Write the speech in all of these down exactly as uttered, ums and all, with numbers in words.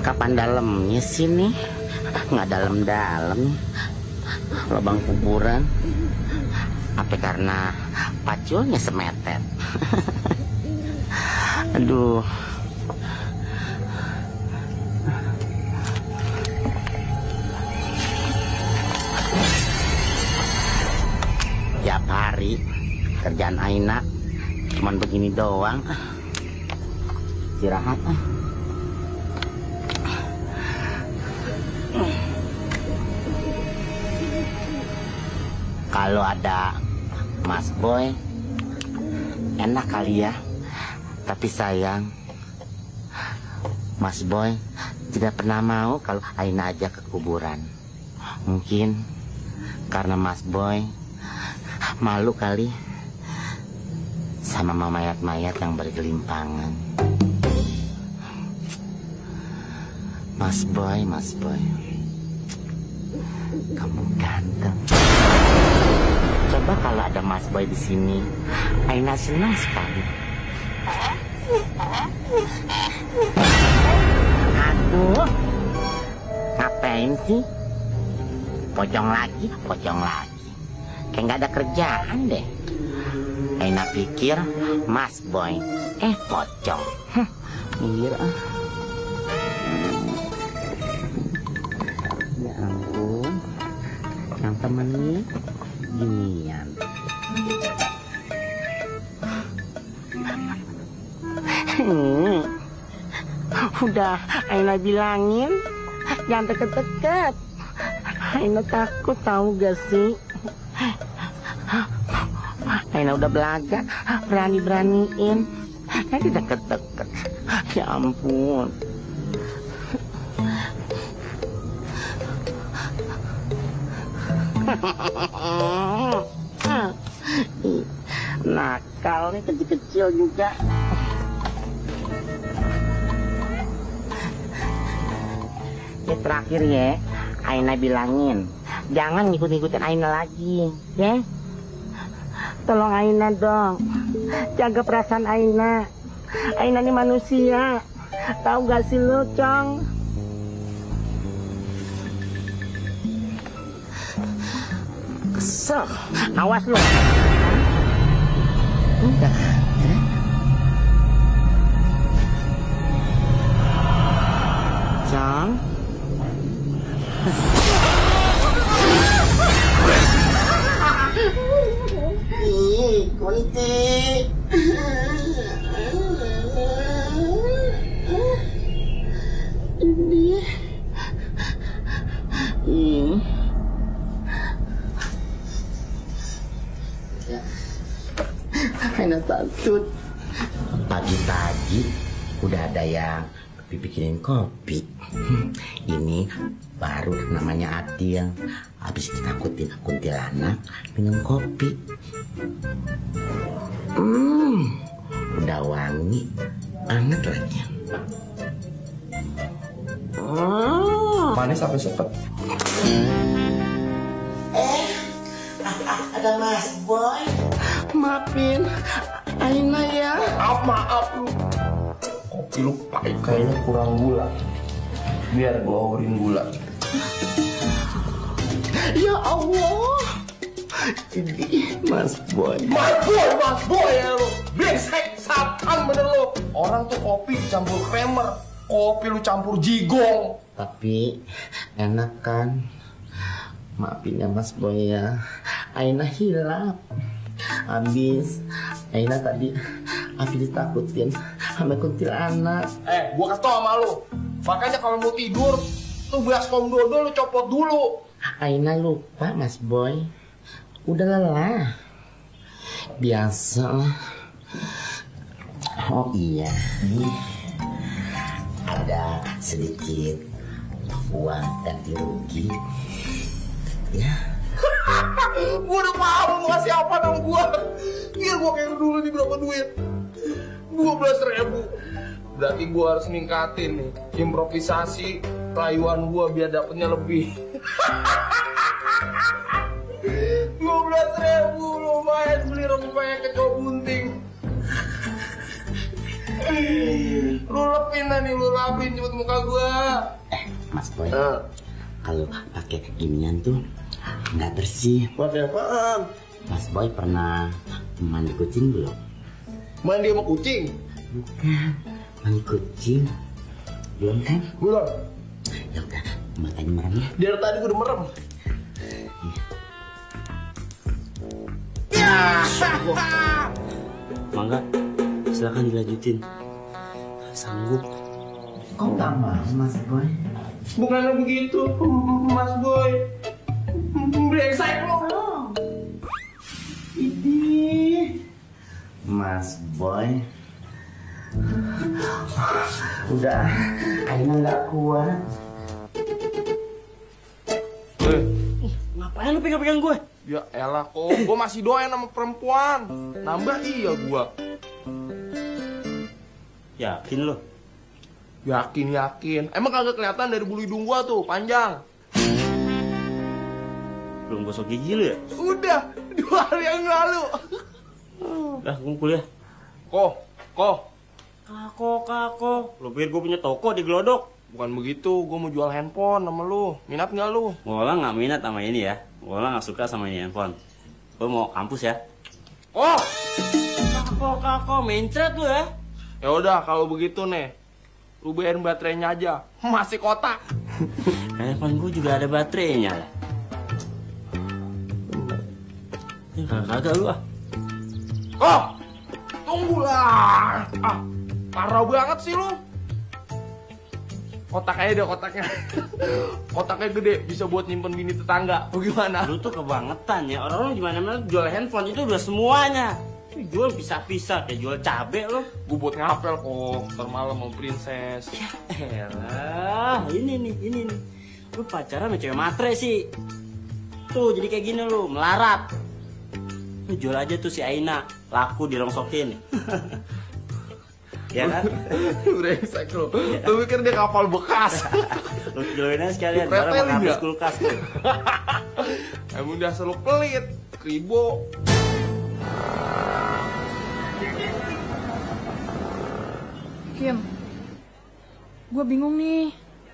Kapan dalamnya sih nih? Nggak dalam-dalam. Lubang kuburan. Apa karena paculnya semetet? Aduh. Tiap hari kerjaan Aina cuman begini doang. Istirahat ah. Kalau ada Mas Boy enak kali ya. Tapi sayang Mas Boy tidak pernah mau kalau Aina ajak ke kuburan. Mungkin karena Mas Boy malu kali sama mayat-mayat yang bergelimpangan. Mas Boy, Mas Boy, kamu ganteng. Coba kalau ada Mas Boy di sini, Aina senang sekali. Aduh, ngapain sih? Pocong lagi, pocong lagi. Kayak nggak ada kerjaan deh. Aina pikir Mas Boy, eh pocong. Hah, iya. Ya ampun, yang temennya ginian. Hmm, udah Aina bilangin jangan deket-deket. Aina takut tahu gak sih? Aina udah belaga, berani-beraniin. Nanti deket-deket. Ya ampun. Nakal nih, kecil-kecil juga. Ya terakhir ya, Aina bilangin jangan ngikut-ngikutin Aina lagi, ya. Tolong Aina dong, jaga perasaan Aina. Aina ini manusia, tahu gak sih lu, Cong? Kesel, awas lu. Enggak. Cong. Ih, kunti. Ini. Ih. Ya. Aina takut. Pagi-pagi udah ada yang bikinin kopi. Ini baru namanya Adil. Habis ditakutin kuntilanak minum kopi. Hmm, udah wangi banget lagi. Oh. Manis sampai sepet. Eh, ah, ah, ada Mas Boy. Maafin Aina ya. Maaf, maaf lu. Kopi lu pahit kayaknya kurang gula. Biar gua orin gula. Ya Allah. Ini Mas Boy. Mas Boy, Mas Boy ya lu. Brengsek, satan bener lu. Orang tuh kopi campur creamer, kopi lu campur jigong. Tapi enak kan? Maafin ya Mas Boy ya. Aina hilap. Habis Aina tadi habis ditakutin sama kuntilanak. Eh, gua kasih tau sama lu. Makanya kalau mau tidur tuh baskom dodol lu copot dulu. Aina lupa Mas Boy. Udah lelah. Biasa. Oh iya, nih ada sedikit uang ganti rugi. Ya. Gua udah paham lu ngasih apa dong gua. Biar gua kayak dulu nih berapa duit? dua belas ribu. Berarti gua harus ningkatin nih improvisasi rayuan gua biar dapetnya lebih. dua belas ribu lumayan beli rempeyek kecoa bunting. Lu lepin dah nih, lu lapin cepet muka gua. Eh, Mas Boy, uh. kalau pakai ginian tuh nggak bersih. Pakai apaan? Mas Boy pernah mandi kucing belum? Mandi sama kucing? Bukan, mandi kucing. Belum kan? Belum. Ya udah, matanya merem ya. Dari tadi gua udah merem. Ya. Mangga, silakan dilanjutin. Sanggup. Kok nggak mau, Mas Boy? Bukannya begitu, Mas Boy. Brengsek lo. Ini Mas Boy. Udah, Aina nggak kuat. Eh, Ngapain lu pegang-pegang gue? ya elah kok, gua masih doain sama perempuan. Nambah iya gua. Yakin lo? Yakin yakin. Emang kagak kelihatan dari bulu hidung gua tuh panjang. Belum gosok gigi lu ya? Udah dua hari yang lalu. Dah, gue kuliah. Koh, koh. Kako, kako. Lo pikir gue punya toko di Glodok? Bukan begitu, gua mau jual handphone sama lu. Minat nggak lu? Ngolah nggak minat sama ini ya. Ngolah nggak suka sama ini handphone. Gue mau kampus ya. Oh, Kako, kako. Mencret lu ya. ya udah kalau begitu nih, lu bayarin baterainya aja. Masih kotak. Handphone gue juga ada baterainya lah. Ya kagak lu ah. Oh, tunggulah. Ah, parah banget sih lu. Kotak aja deh kotaknya. Kotaknya gede, bisa buat nyimpen bini tetangga. Bagaimana? Lu tuh kebangetan ya. Orang-orang gimana mana jual handphone itu udah semuanya. Lu jual pisah-pisah kayak jual cabe lo. Gue buat ngapel kok. Ntar malam mau princess. Ya elah, ini nih, ini nih. Lu pacaran sama cewek matre sih. Tuh jadi kayak gini lu, melarat. Lu jual aja tuh si Aina, laku dirongsokin. Ya kan? Brengsek lu. Lu pikir dia kapal bekas. Lu jualin aja sekalian, Retelin barang habis nggak? kulkas tuh. Emang udah selalu pelit. Kribo. Kim, gue bingung nih.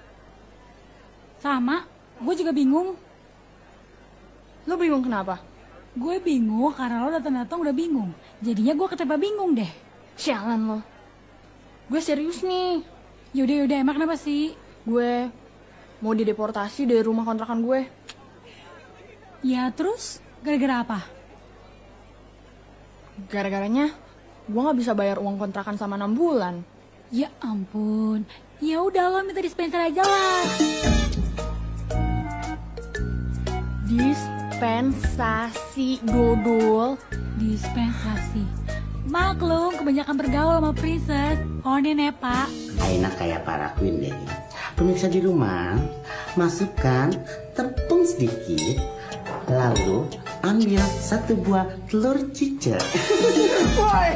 Sama, gue juga bingung. Lo bingung kenapa? Gue bingung karena lo datang-datang udah bingung. Jadinya gue ketebak bingung deh. Sialan lo. Gue serius nih. Yaudah, yaudah, emang kenapa sih? Gue mau dideportasi dari rumah kontrakan gue. Ya terus, gara-gara apa? Gara-garanya gue gak bisa bayar uang kontrakan sama enam bulan. Ya ampun, ya udah lo minta dispenser aja lah. Dispensasi dodol. Dispensasi. Maklum, kebanyakan bergaul sama princess. Onen ya pak. Aina kayak para queen deh. Pemirsa di rumah, masukkan tepung sedikit, lalu ambil satu buah telur cicak. Woi.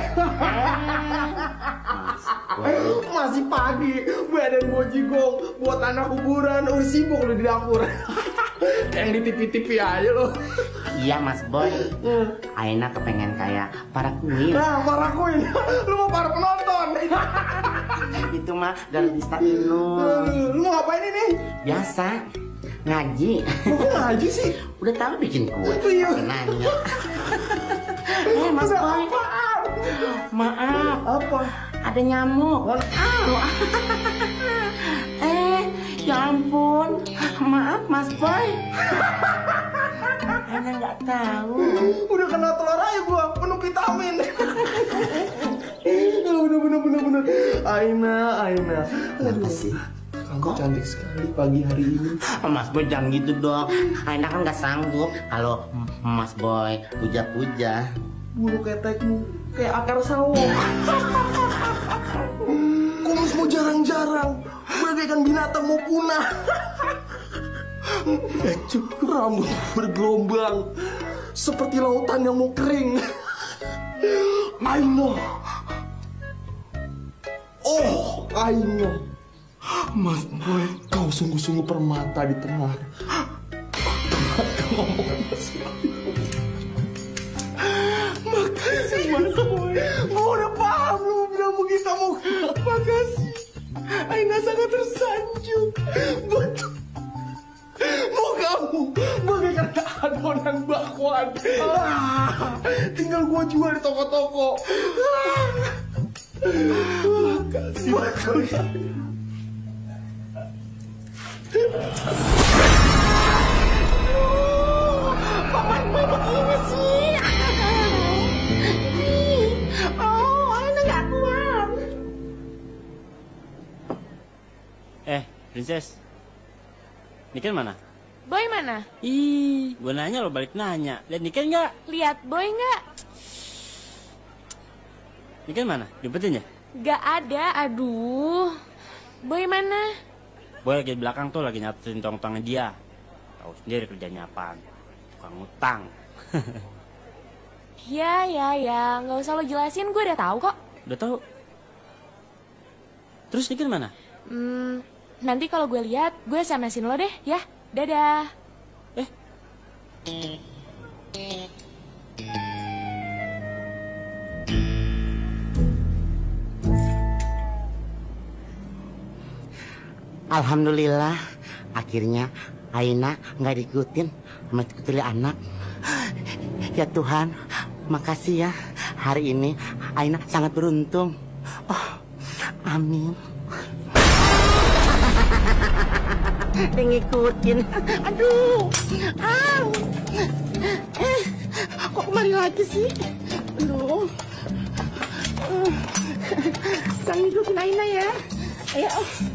Masih pagi, badan gue jigong buat anak kuburan. Udah sibuk lu di dapur. Yang di T V-T V aja lo. Iya Mas Boy, Aina kepengen kayak para queen. Nah, para queen. Lu mau para penonton. Itu mah dari Mister Inul. Lu mau ngapain ini? Biasa ngaji. Kok ngaji sih? Udah tahu bikin kue. Iya. Pakai nanya. Eh Mas Boy, maaf. Apa? Ada nyamuk. Eh, ya ampun. Maaf Mas Boy. Aina nggak tahu. Udah kena telur aja gua, penuh vitamin. Bener bener bener bener. Aina, Aina. Kenapa sih? Kamu cantik sekali pagi hari ini. Oh, Mas Boy jangan gitu dong. Aina kan nggak sanggup kalau Mas Boy puja-puja. Bulu ketekmu kayak akar sawo. Kumismu jarang-jarang, bagaikan binatang mau punah. Cukup rambut bergelombang seperti lautan yang mau kering. I know. Oh, I know. Mas Boy, kau sungguh-sungguh permata di tengah. Makasih Mas Boy. Gue udah paham lu bilang begitu. Kita mau makasih. Aina sangat tersanjung. Betul. Mau kamu bagaikan adonan bakwan. Ah, tinggal gua jual di toko-toko. Ah. Makasih banyak. Paman gue begini sih. Oh, Aina nggak kuat. Eh, Princess. Niken mana? Boy mana? Ih, gue nanya lo balik nanya. Lihat Niken nggak? Lihat Boy nggak? Niken mana? Jumpetin ya? Nggak ada, aduh. Boy mana? Boy lagi di belakang tuh lagi nyatetin tong-tongnya dia. Tahu sendiri kerjanya apaan. Tukang utang. Ya, ya, ya. Nggak usah lo jelasin, gue udah tahu kok. Udah tahu. Terus Niken mana? Hmm, nanti kalau gue lihat, gue S M S-in lo deh, ya. Dadah. Eh. Alhamdulillah, akhirnya Aina nggak diikutin sama kutili anak. Ya Tuhan, makasih ya. Hari ini Aina sangat beruntung. Oh, amin. Ngikutin. Aduh. Ah. Eh, kok kemari lagi sih? Aduh. Uh. Jangan ngikutin Aina ya. Ayo.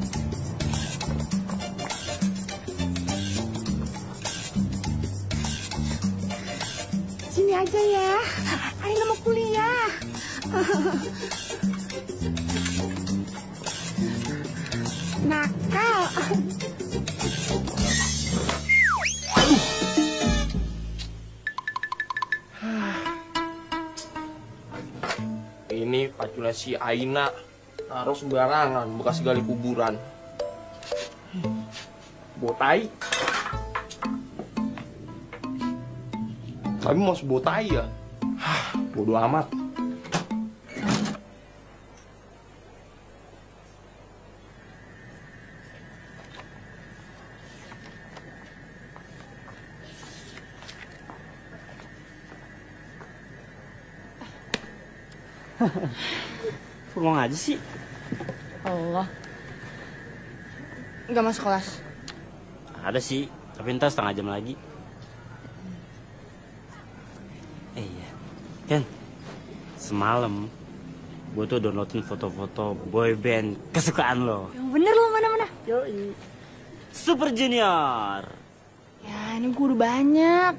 Sini aja ya. Aina mau kuliah. Nakal. Ini pacunya si Aina. Taruh sembarangan, bekas gali kuburan. Botai. Tapi mau sebotai ya? Hah, bodo amat. Bengong aja sih. Allah. Nggak masuk kelas. Ada sih, tapi ntar setengah jam lagi. Eh iya, Ken, semalam gue tuh downloadin foto-foto boy band kesukaan lo. Yang bener lo mana-mana. Yoi, Super Junior. Ya ini gue udah banyak.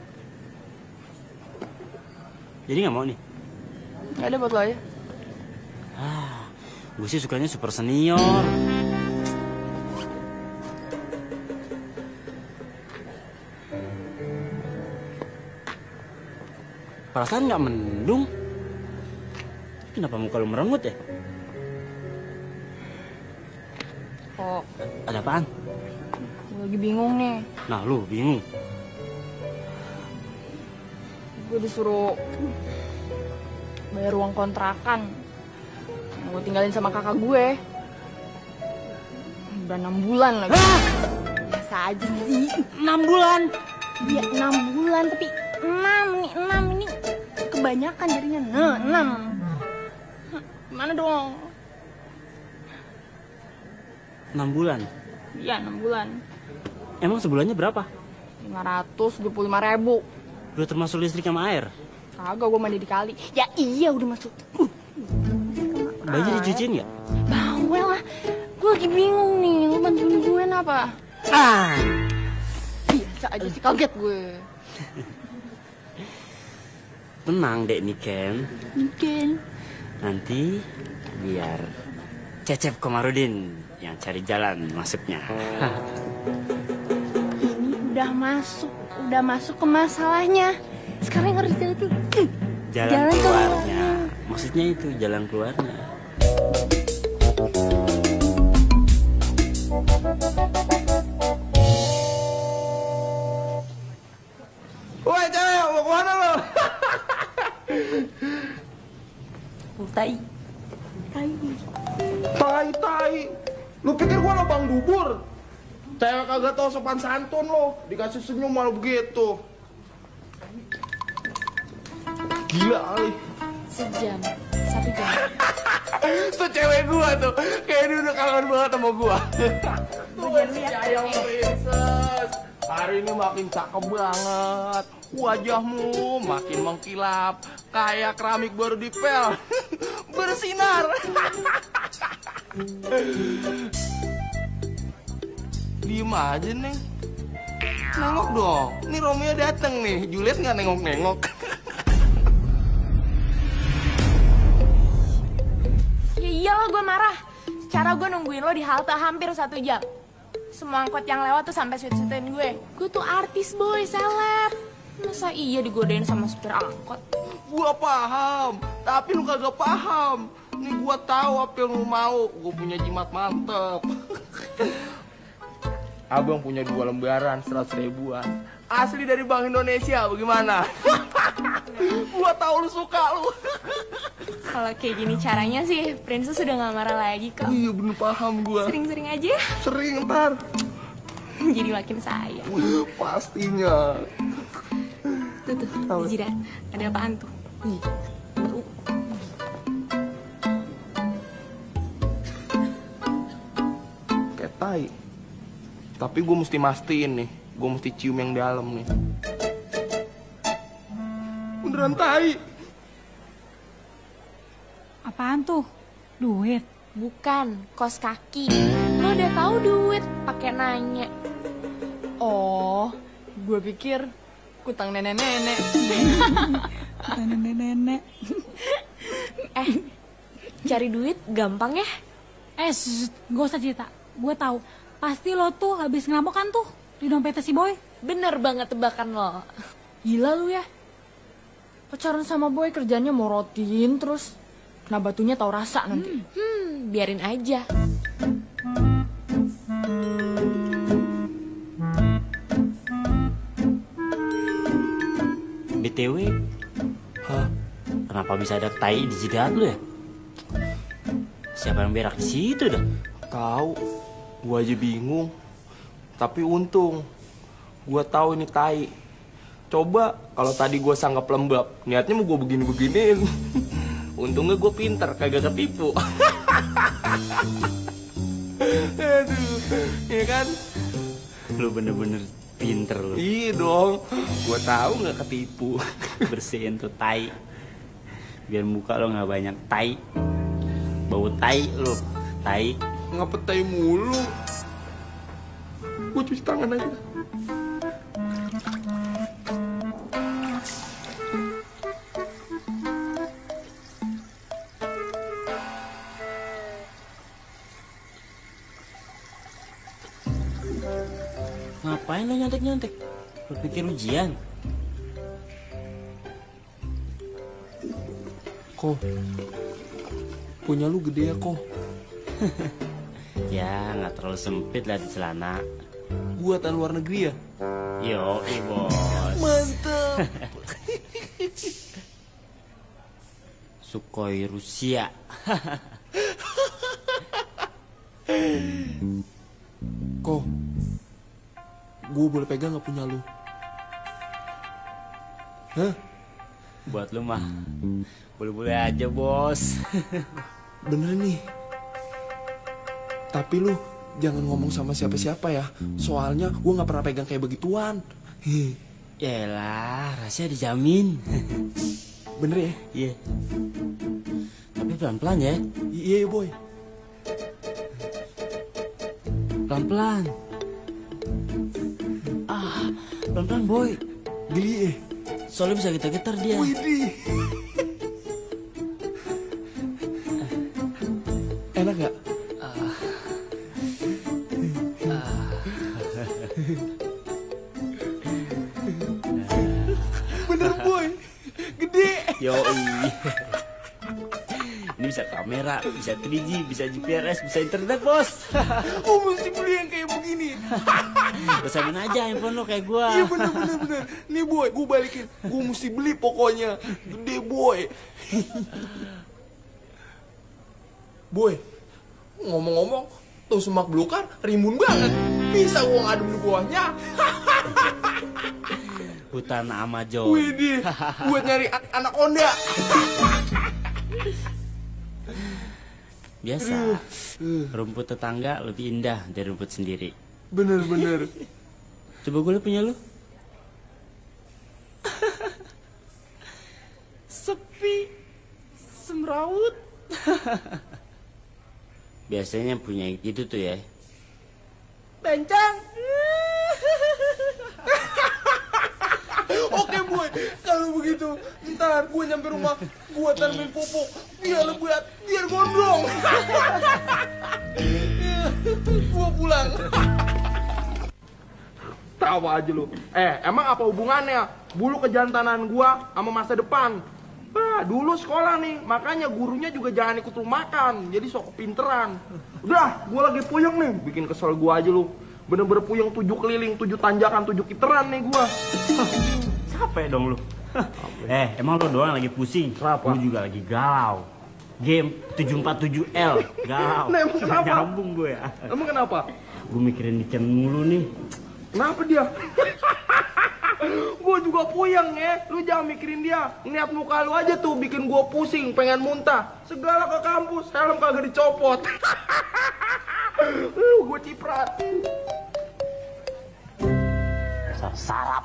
Jadi nggak mau nih? Nggak ada buat lo ya. Ah, gue sih sukanya Super Senior. Perasaan nggak mendung. Kenapa muka lu merengut ya? Kok Ada apaan? gue lagi bingung nih. Nah lu bingung. Gue disuruh bayar uang kontrakan. Gue tinggalin sama kakak gue. Udah enam bulan lagi. Ah! Biasa aja sih. enam bulan. Iya enam bulan tapi enam nih enam ini kebanyakan jadinya. Nah enam. Gimana dong? enam bulan. Iya enam bulan. Emang sebulannya berapa? lima ratus dua puluh lima ribu. Udah termasuk listrik sama air. Kagak gue mandi di kali. Ya iya udah masuk. Uh. Baju dicuciin nggak? Bawel lah. Gue lagi bingung nih. Lu bantuin gue apa? Ah. Biasa aja sih kaget gue. Tenang dek Niken. Mungkin. Nanti biar Cecep Komarudin yang cari jalan masuknya. Ini udah masuk. Udah masuk ke masalahnya. Sekarang yang harus jalan tuh. Jalan, Jalan keluarnya. Maksudnya itu jalan keluarnya. Woi cewek, mau kemana lo? Tai. Tai. tai. Lu pikir gua lubang bubur? Cewek kagak tau sopan santun lo, dikasih senyum malah begitu. Gila kali. Sejam, satu jam. Tuh cewek gua tuh, kayak dia udah kangen banget sama gua. Tuh si Ayang Princess, hari ini makin cakep banget. Wajahmu makin mengkilap, kayak keramik baru dipel, bersinar. Diem aja nih, nengok dong. Nih Romeo dateng nih, Juliet nggak nengok-nengok. Ya iyalah gue marah. Cara gue nungguin lo di halte hampir satu jam. Semua angkot yang lewat tuh sampai sweet-sweetin gue. Gue tuh artis boy, seleb. Masa iya digodain sama supir angkot? Gua paham, tapi lu kagak paham. Nih gua tahu apa yang lu mau. Gua punya jimat mantep. Abang punya dua lembaran seratus ribuan. Asli dari Bank Indonesia, bagaimana? Gua tahu lu suka lu. Kalau kayak gini caranya sih, Princess udah gak marah lagi kok. Iya bener paham gua. Sering-sering aja. Sering ntar. Jadi makin sayang. Wih, pastinya. Tuh tuh, di jidat. Ada apaan tuh? Ih, bau. Kayak tai. Tapi gue mesti mastiin nih, gue mesti cium yang dalam nih. Beneran tai. Apaan tuh? Duit? Bukan, kos kaki. Lo udah tahu duit, pakai nanya. Oh, gue pikir kutang nenek-nenek. Kata nenek-nenek. Eh, cari duit gampang ya? Eh, shh, gak usah cerita. Gue tahu. Pasti lo tuh habis ngerampok kan tuh di dompetnya si Boy. Bener banget tebakan lo. Gila lu ya. Pacaran sama Boy kerjanya morotin terus. Kena batunya tahu rasa nanti. Hmm, hmm biarin aja. B T W, hah? Kenapa bisa ada tai di jidat lu ya? Siapa yang berak di situ dah? Tahu, gua aja bingung. Tapi untung, gua tahu ini tai. Coba kalau tadi gua sanggap lembab, niatnya mau gua begini-beginiin. Untungnya gua pinter, kagak ketipu. Aduh, ya kan? Lu bener-bener pinter lu. Iya dong, gua tahu nggak ketipu. Bersihin tuh tai. Biar muka lo nggak banyak tai. Bau tai lu, tai. Ngapa tai mulu? Gua cuci tangan aja. Ngapain lo nyontek-nyontek? Lo pikir ujian? Kok punya lu gede ya kok? Ya nggak terlalu sempit lah di celana. Buatan luar negeri ya? Yo, bos. Mantap. Sukhoi Rusia. Kok gue boleh pegang nggak punya lu? Hah? Buat lu mah boleh-boleh aja bos. Bener nih. Tapi lu jangan ngomong sama siapa-siapa ya. Soalnya gue nggak pernah pegang kayak begituan. Hi. Yaelah, rahasia dijamin. Bener ya? Iya. Tapi pelan-pelan ya. Iya boy. Pelan-pelan. Ah, pelan-pelan boy. Geli eh. Soalnya bisa getar-getar dia. Widih. Enak gak? Ah. Bener boy. Gede. Yoi. Ini bisa kamera, bisa tiga G, bisa G P R S, bisa internet bos. Gue mesti beli yang kayak begini. Pesanin aja handphone lo kayak gua. Iya bener bener bener. Nih boy, gue balikin. Gue mesti beli pokoknya. Gede boy. Boy, Ngomong-ngomong, tuh semak belukar rimbun banget. Bisa gua ngadem di bawahnya. Hutan Amazon. Widih, buat nyari an- anak onda. Biasa. Rumput tetangga lebih indah dari rumput sendiri. Bener-bener. Coba gue liat punya lu. Sepi, semrawut. Biasanya punya gitu tuh ya. Bencang. Oke boy, kalau begitu ntar gue nyampe rumah, gue taruhin pupuk biar lebat, biar gondrong. Gue pulang. Tahu aja lu. Eh, emang apa hubungannya bulu kejantanan gua sama masa depan? Bah, dulu sekolah nih, makanya gurunya juga jangan ikut lu makan, jadi sok kepinteran. Udah, gua lagi puyeng nih, bikin kesel gua aja lu. Bener-bener puyeng tujuh keliling, tujuh tanjakan, tujuh kiteran nih gua. Capek dong lu. Eh, emang lu doang lagi pusing? Kenapa? Lu juga lagi galau. Game tujuh empat tujuh L, galau. Nah, emang kenapa? Nyambung gue ya. Emang kenapa? Gue mikirin Diken mulu nih. Kenapa dia? Gue juga puyeng ya. Lu jangan mikirin dia. Ngeliat muka lu aja tuh bikin gue pusing, pengen muntah. Segala ke kampus, helm kagak dicopot. Uh, gue ciprat. Sarap.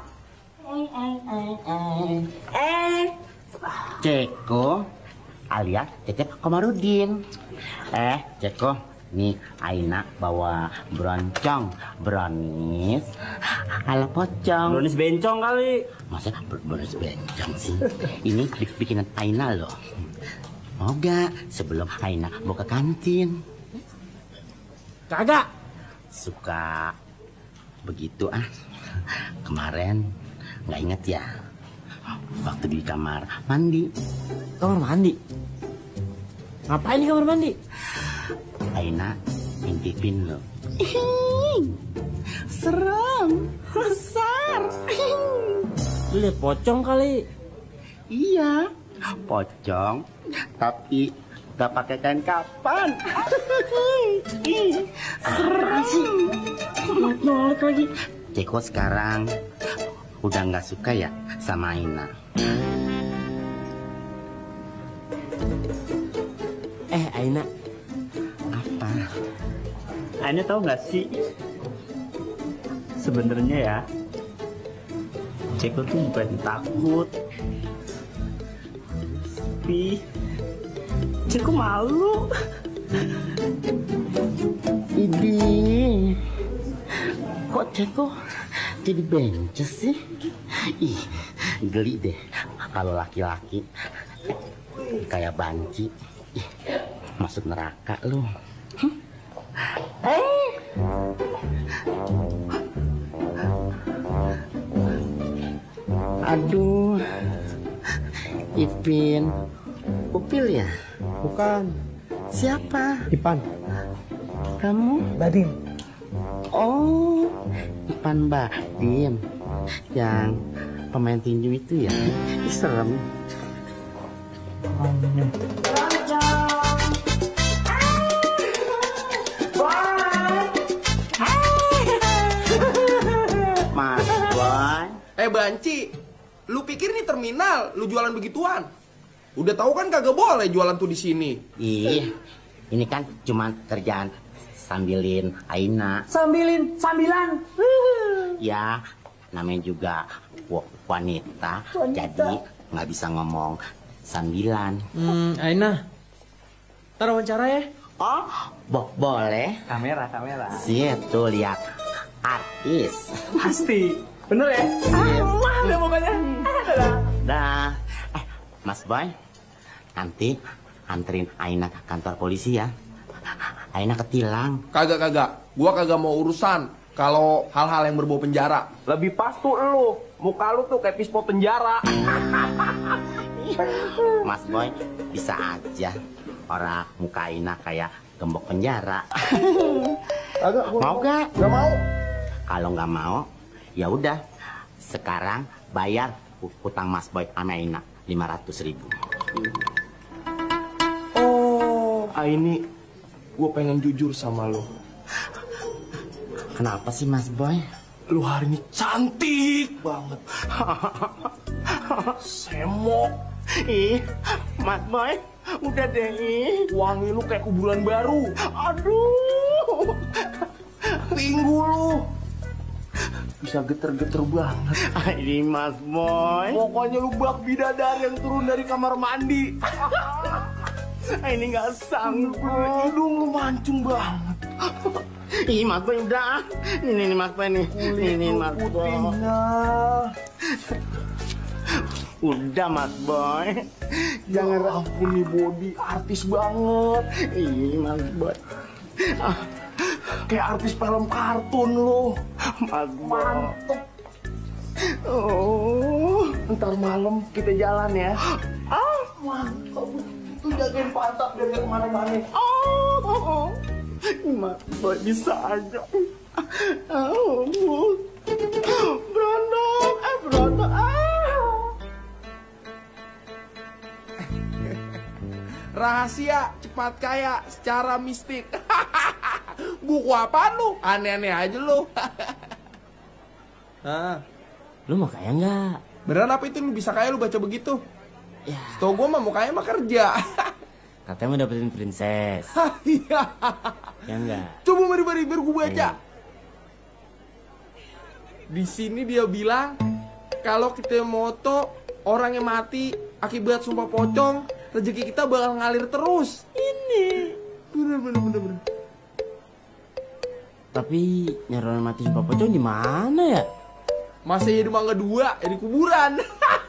Eh, Ceko alias Cecep Komarudin. Eh, Ceko, nih Aina bawa broncong, brownies, ala pocong. Brownies bencong kali. Masa ber- brownies bencong sih? Ini bik- bikinan Aina loh. Mau gak sebelum Aina mau ke kantin? Kagak. Suka begitu ah. Kemarin nggak inget ya, waktu di kamar mandi. Kamar mandi? Ngapain di kamar mandi? Aina intipin lo. Serem, besar. Lu liat pocong kali. Iya, pocong, tapi gak pakai kain kapan. Serem sih. Nolak lagi. Ceko sekarang udah nggak suka ya sama Aina. Eh, Aina. Apa? Aina tahu nggak sih? Sebenarnya ya, Ceko tuh bukan takut, tapi Ceko malu. Ini kok Ceko jadi bences sih? Ih, geli deh kalau laki-laki kayak banci. Ih, masuk neraka lu. Hm? Eh. Aduh, Ipin, Upil ya? Bukan, Siapa? Ipan, Kamu? Badin. Oh, Ipan Badim yang pemain tinju itu ya? Ih, serem. Mas Boy, Eh Banci, lu pikir ini terminal, lu jualan begituan? Udah tahu kan kagak boleh jualan tuh di sini. ih, ini kan cuma kerjaan sambilin Aina. Sambilin, sambilan. Ya, namanya juga wa- wanita, jadi nggak bisa ngomong sambilan. Hmm, Aina. Ntar wawancara ya. Oh, bo- boleh. Kamera, kamera. Situ lihat artis. Pasti. Bener ya? Ah, mahal ya pokoknya. Dah, eh, Mas Boy, nanti anterin Aina ke kantor polisi ya. Aina ketilang. Kagak kagak, gua kagak mau urusan kalau hal-hal yang berbau penjara. Lebih pas tuh lu, muka lu tuh kayak pispo penjara. Mas Boy, bisa aja orang muka Aina kayak gembok penjara. Kagak, gua Mau gak? Gak mau. Kalau nggak mau, ya udah. Sekarang bayar hutang Mas Boy sama Aina lima ratus ribu. Oh, ah, ini gue pengen jujur sama lo. Kenapa sih Mas Boy? Lu hari ini cantik banget. Semok. Ih, Mas Boy, udah deh. Ih. Wangi lu kayak kuburan baru. Aduh. Tinggu lu. Bisa geter-geter banget. Ini Mas Boy. Pokoknya lu bak bidadari yang turun dari kamar mandi. Ini nggak sanggup. Hidung lu mancung banget. Ih, Mas Boy udah. Ini nih Mas Boy nih. Ini Mas Boy. Udah Mas Boy. Jangan ya ampun nih body artis banget. Ih, Mas Boy. Ah, kayak artis film kartun lo. Mas Boy. Mantep. Oh, Ntar malam kita jalan ya. ah, Mantep. Lu jagain pantat biar gak kemana-mana. oh, oh, oh. Mas Boy bisa aja. Oh, berondong, eh berondong, ah. Rahasia cepat kaya secara mistik. Buku apaan lu? Aneh-aneh aja lu. Hah? Lu mau kaya nggak? Beneran apa itu lu bisa kaya lu baca begitu? Ya, Setau gue mah mau kaya mah kerja. katanya mau dapetin princess. Iya. Ya enggak? Coba mari-mari biar gue baca. Di sini dia bilang kalau kita moto orang yang mati akibat sumpah pocong, rezeki kita bakal ngalir terus. Ini bener bener bener bener. Tapi nyari orang mati sumpah pocong di mana ya? Masa ya di mangga dua, ya di kuburan.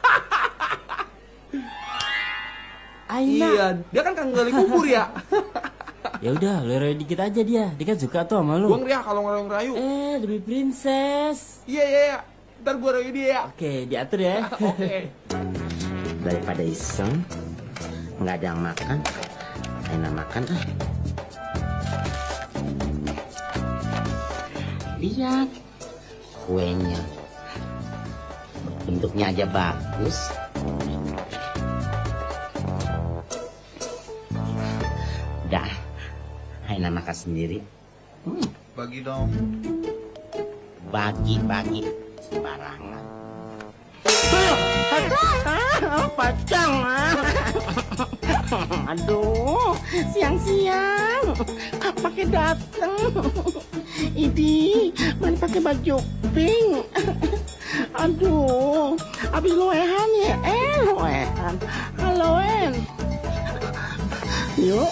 Aina. Iya, dia kan kagak gali kubur ya. Ya udah, lu dikit aja dia. Dia kan suka tuh sama lu. Gua ngeriak kalau ngerayu-ngerayu. Eh, demi princess. Iya iya iya. Ntar gua rayu dia ya. Oke, diatur ya. Oke. Daripada iseng, nggak ada yang makan, enak makan ah. Lihat kuenya, bentuknya aja bagus. Dah, enak makan sendiri. Hmm. Bagi dong. Bagi-bagi sembarangan. Ah, pacang ah. Aduh, siang-siang pakai dateng. Idi, mana pakai baju pink. Aduh, abis loehan ya? Eh, loehan. Haloen. Yuk,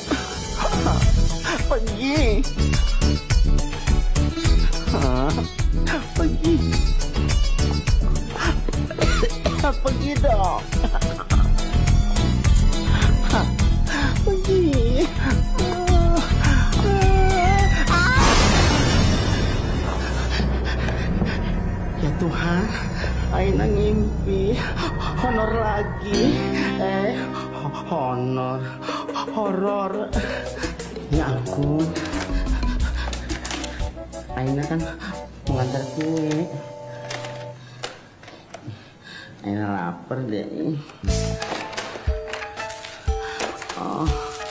pergi. Hah? Pergi. Pergi dong. Pergi. Ya Tuhan, Aina ngimpi honor lagi. Eh, honor, horor. Ya ampun. Aina kan mengantar kue. Aina lapar deh. Oh.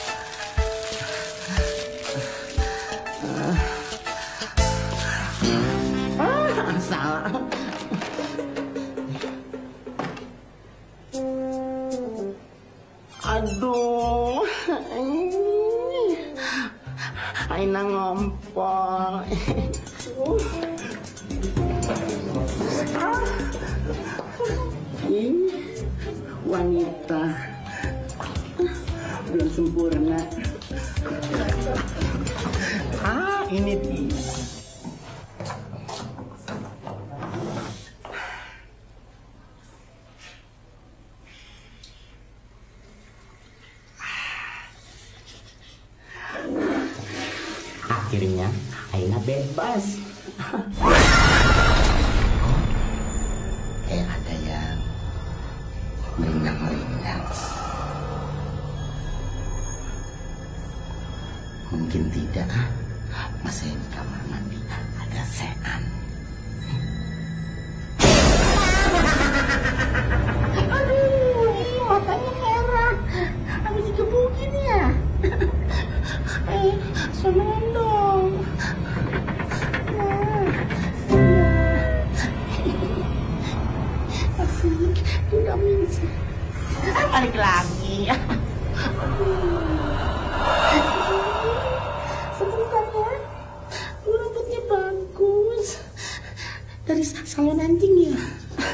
Ah, salah. Aduh. Aina ngompol. Ini wanita belum sempurna. Ah, ini dia. Akhirnya Aina bebas. Kayak ada yang meringang-meringang. Mungkin tidak. Masa di kamar mandi ada sean. Aduh, matanya merah. Habis digebukin ya. Eh, dari salon anjing ya.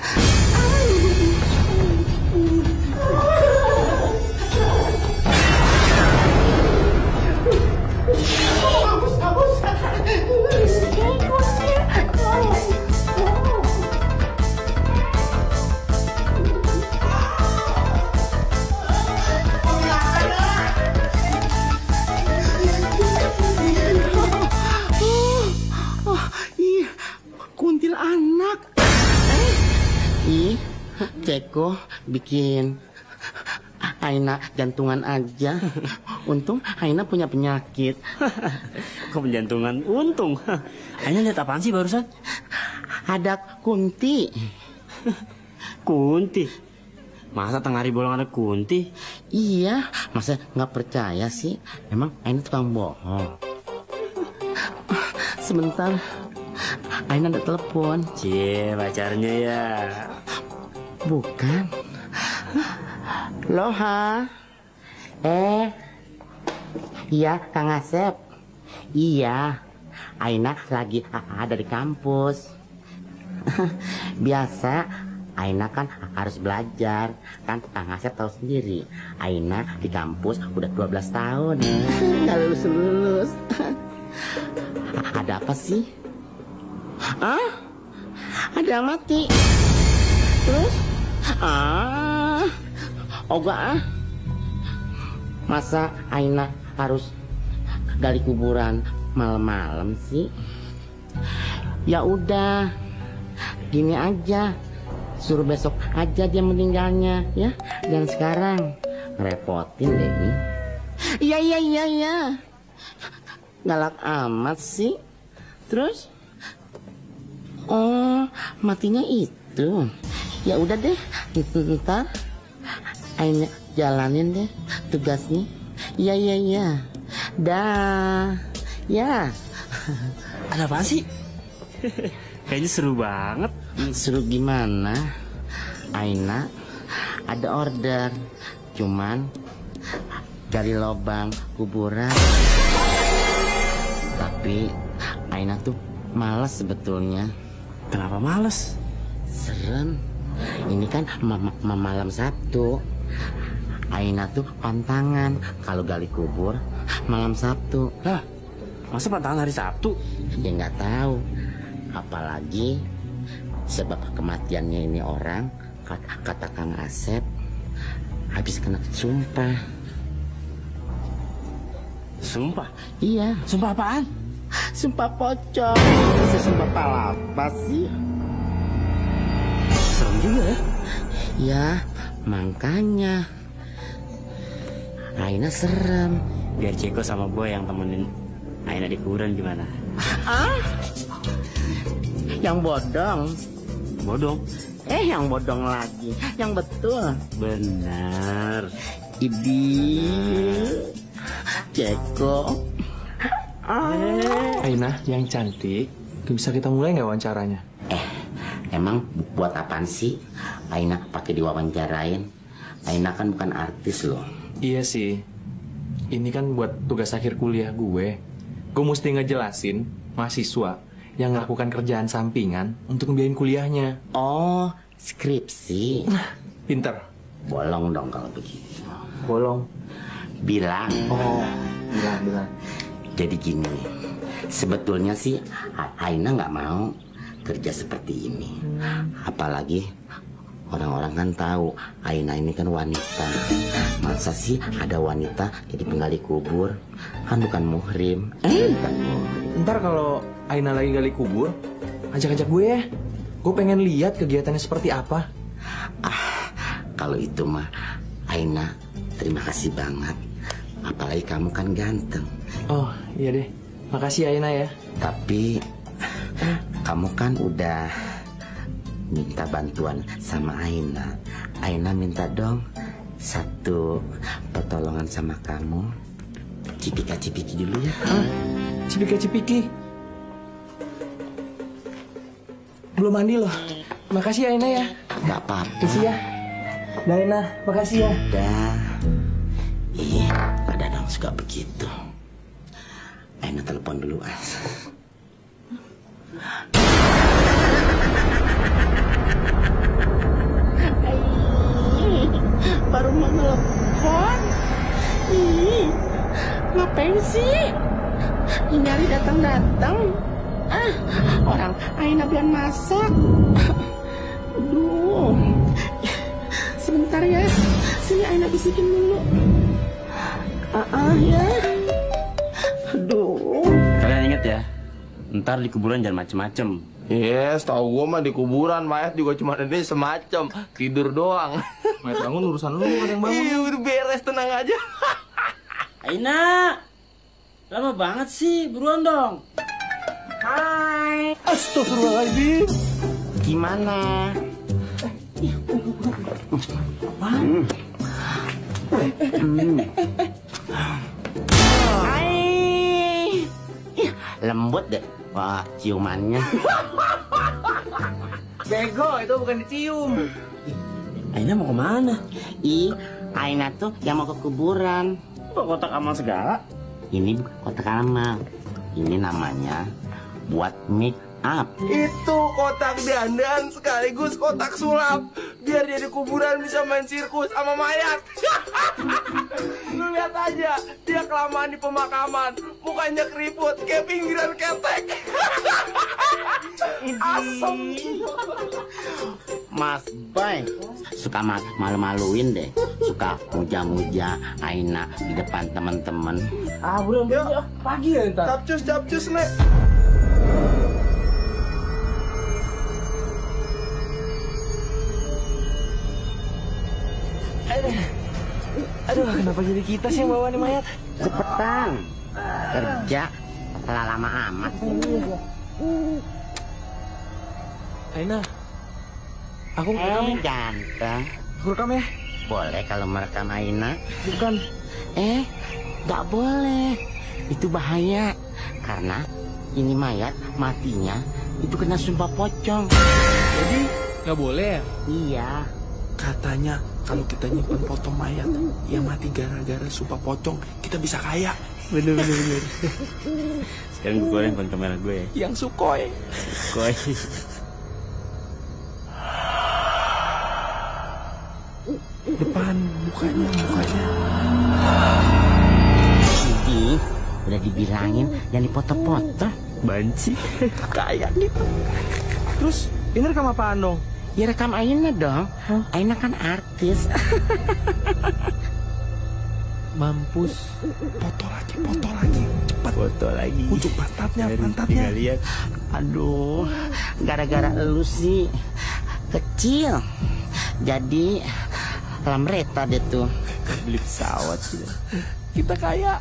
Kuntilanak. Ih, Ceko bikin Aina jantungan aja. Untung Aina punya penyakit. Kok penjantungan? Untung. Aina lihat apaan sih barusan? Ada Kunti. Kunti. Masa tengah hari bolong ada kunti? Iya, masa nggak percaya sih? Emang Aina tukang bohong. Sebentar, Aina ada telepon. Cie, pacarnya ya. Bukan. Loha. Eh. Iya, Kang Asep. Iya. Aina lagi ada di kampus. Biasa Aina kan harus belajar. Kan Kang Asep tahu sendiri, Aina di kampus udah dua belas tahun. Nggak lulus-lulus. Ada apa sih? Ah? Ada yang mati. Terus? Ah, Oga ah. Masa Aina harus gali kuburan malam-malam sih? Ya udah, gini aja, suruh besok aja dia meninggalnya ya. Dan sekarang ngerepotin deh nih. Iya iya iya iya. Galak amat sih. Terus? Oh, matinya itu. Ya udah deh, ntar Aina jalanin deh tugasnya. Iya iya iya. Dah. Ya. Ada apa sih? Kayaknya seru banget. Seru gimana? Aina ada order, cuman dari lubang kuburan. Tapi Aina tuh malas sebetulnya. Kenapa males? Serem. Ini kan ma ma malam Sabtu. Aina tuh pantangan kalau gali kubur malam Sabtu. Lah, masa pantangan hari Sabtu? Ya nggak tahu. Apalagi sebab kematiannya ini orang, kata, kata Kang Asep, habis kena sumpah. Sumpah? Iya. Sumpah apaan? Sumpah pocong. Bisa sumpah palapa sih. Serem juga ya. Ya, makanya Aina serem. Biar Ceko sama gue yang temenin Aina di kuburan gimana? Ah? Yang bodong. Bodong? Eh, yang bodong lagi. Yang betul. Benar. Idi Ceko. Ah. Aina yang cantik, bisa kita mulai nggak wawancaranya? Eh, emang buat apaan sih Aina pakai diwawancarain? Aina kan bukan artis loh. Iya sih. Ini kan buat tugas akhir kuliah gue. Gue mesti ngejelasin mahasiswa yang melakukan kerjaan sampingan untuk ngebiayain kuliahnya. Oh, skripsi. Pinter. Bolong dong kalau begitu. Bolong. Bilang. Oh, bilang, bilang. Jadi gini, sebetulnya sih Aina nggak mau kerja seperti ini. Apalagi orang-orang kan tahu Aina ini kan wanita. Masa sih ada wanita jadi penggali kubur? Kan bukan muhrim. Eh, bukan muhrim. Ntar kalau Aina lagi gali kubur, ajak-ajak gue ya. Gue pengen lihat kegiatannya seperti apa. Ah, kalau itu mah Aina terima kasih banget. Apalagi kamu kan ganteng. Oh iya deh, makasih Aina ya. Tapi kamu kan udah minta bantuan sama Aina. Aina minta dong satu pertolongan sama kamu. Cipika-cipiki dulu ya. Hah? Cipika-cipiki? Belum mandi loh. Makasih Aina ya. Gak apa-apa. Makasih ya. Dah Aina, makasih ya. Dah. Ih, kadang suka begitu. Aina telepon dulu, As. ngapain sih? Ini hari datang-datang. Ah, orang Aina belum masak. Aduh. Sebentar ya. Sini Aina bisikin dulu. Ah, ah ya. Aduh. Kalian inget ya, ntar di kuburan jangan macem-macem. Yes, tahu gua mah di kuburan mayat juga cuma ada semacam tidur doang. Mayat bangun urusan lu, ada yang bangun. Iya, udah beres, tenang aja. Aina, lama banget sih, buruan dong. Hai. Astagfirullahaladzim. Gimana? Apaan? Hmm. Hai. Ih, lembut deh. Wah, ciumannya. Bego, itu bukan dicium. Aina mau kemana? Ih, Aina tuh yang mau ke kuburan. Kok kotak amal segala? Ini bukan kotak amal. Ini namanya buat make up. Itu kotak dandan sekaligus kotak sulap. Biar dia di kuburan bisa main sirkus sama mayat. Lu lihat aja, dia kelamaan di pemakaman, mukanya keriput kayak pinggiran ketek. Asem. Mas Boy suka ma- malu-maluin deh, suka muja-muja Aina di depan teman-teman. Ah, buruan, buruan. Pagi ya ntar. Capcus, capcus, Nek. Aduh, kenapa jadi kita sih yang bawa nih mayat? Cepetan kerja, telah lama amat. Aina, aku ngerekam Eh, ya? ganteng. Aku rekam ya? Boleh kalau merekam Aina. Bukan. Eh, nggak boleh. Itu bahaya. Karena ini mayat matinya itu kena sumpah pocong. Jadi, nggak boleh ya? Iya. Katanya kalau kita nyimpen foto mayat yang mati gara-gara sumpah pocong, kita bisa kaya. Bener, bener, bener. Sekarang gue goreng depan kamera gue ya. Yang Sukhoi. Koi. Depan mukanya, mukanya. Jadi udah dibilangin yang dipoto-foto. Banci. Kayak gitu. Terus, ini rekam apaan dong? Ya rekam Aina dong. Aina kan artis. Mampus. Foto lagi, foto lagi. Cepat. Foto lagi. Ujung pantatnya, Biar pantatnya. tinggal lihat. Aduh, gara-gara elu sih kecil. Jadi lamreta deh tuh. Beli pesawat gitu. Kita kaya.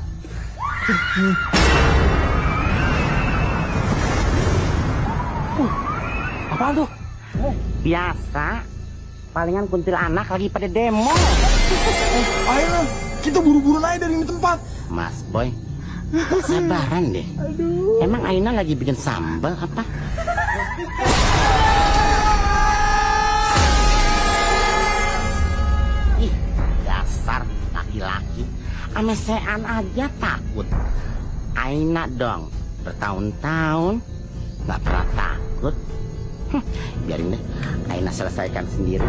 Uh, apaan tuh? Biasa. Palingan kuntilanak lagi pada demo. Ayo, kita buru-buru naik dari ini tempat. Mas Boy, sabaran deh. Emang Aina lagi bikin sambal apa? Ih, dasar laki-laki. Amesean aja takut. Aina dong, bertahun-tahun nggak pernah takut. Hm, biarin deh, Aina selesaikan sendiri.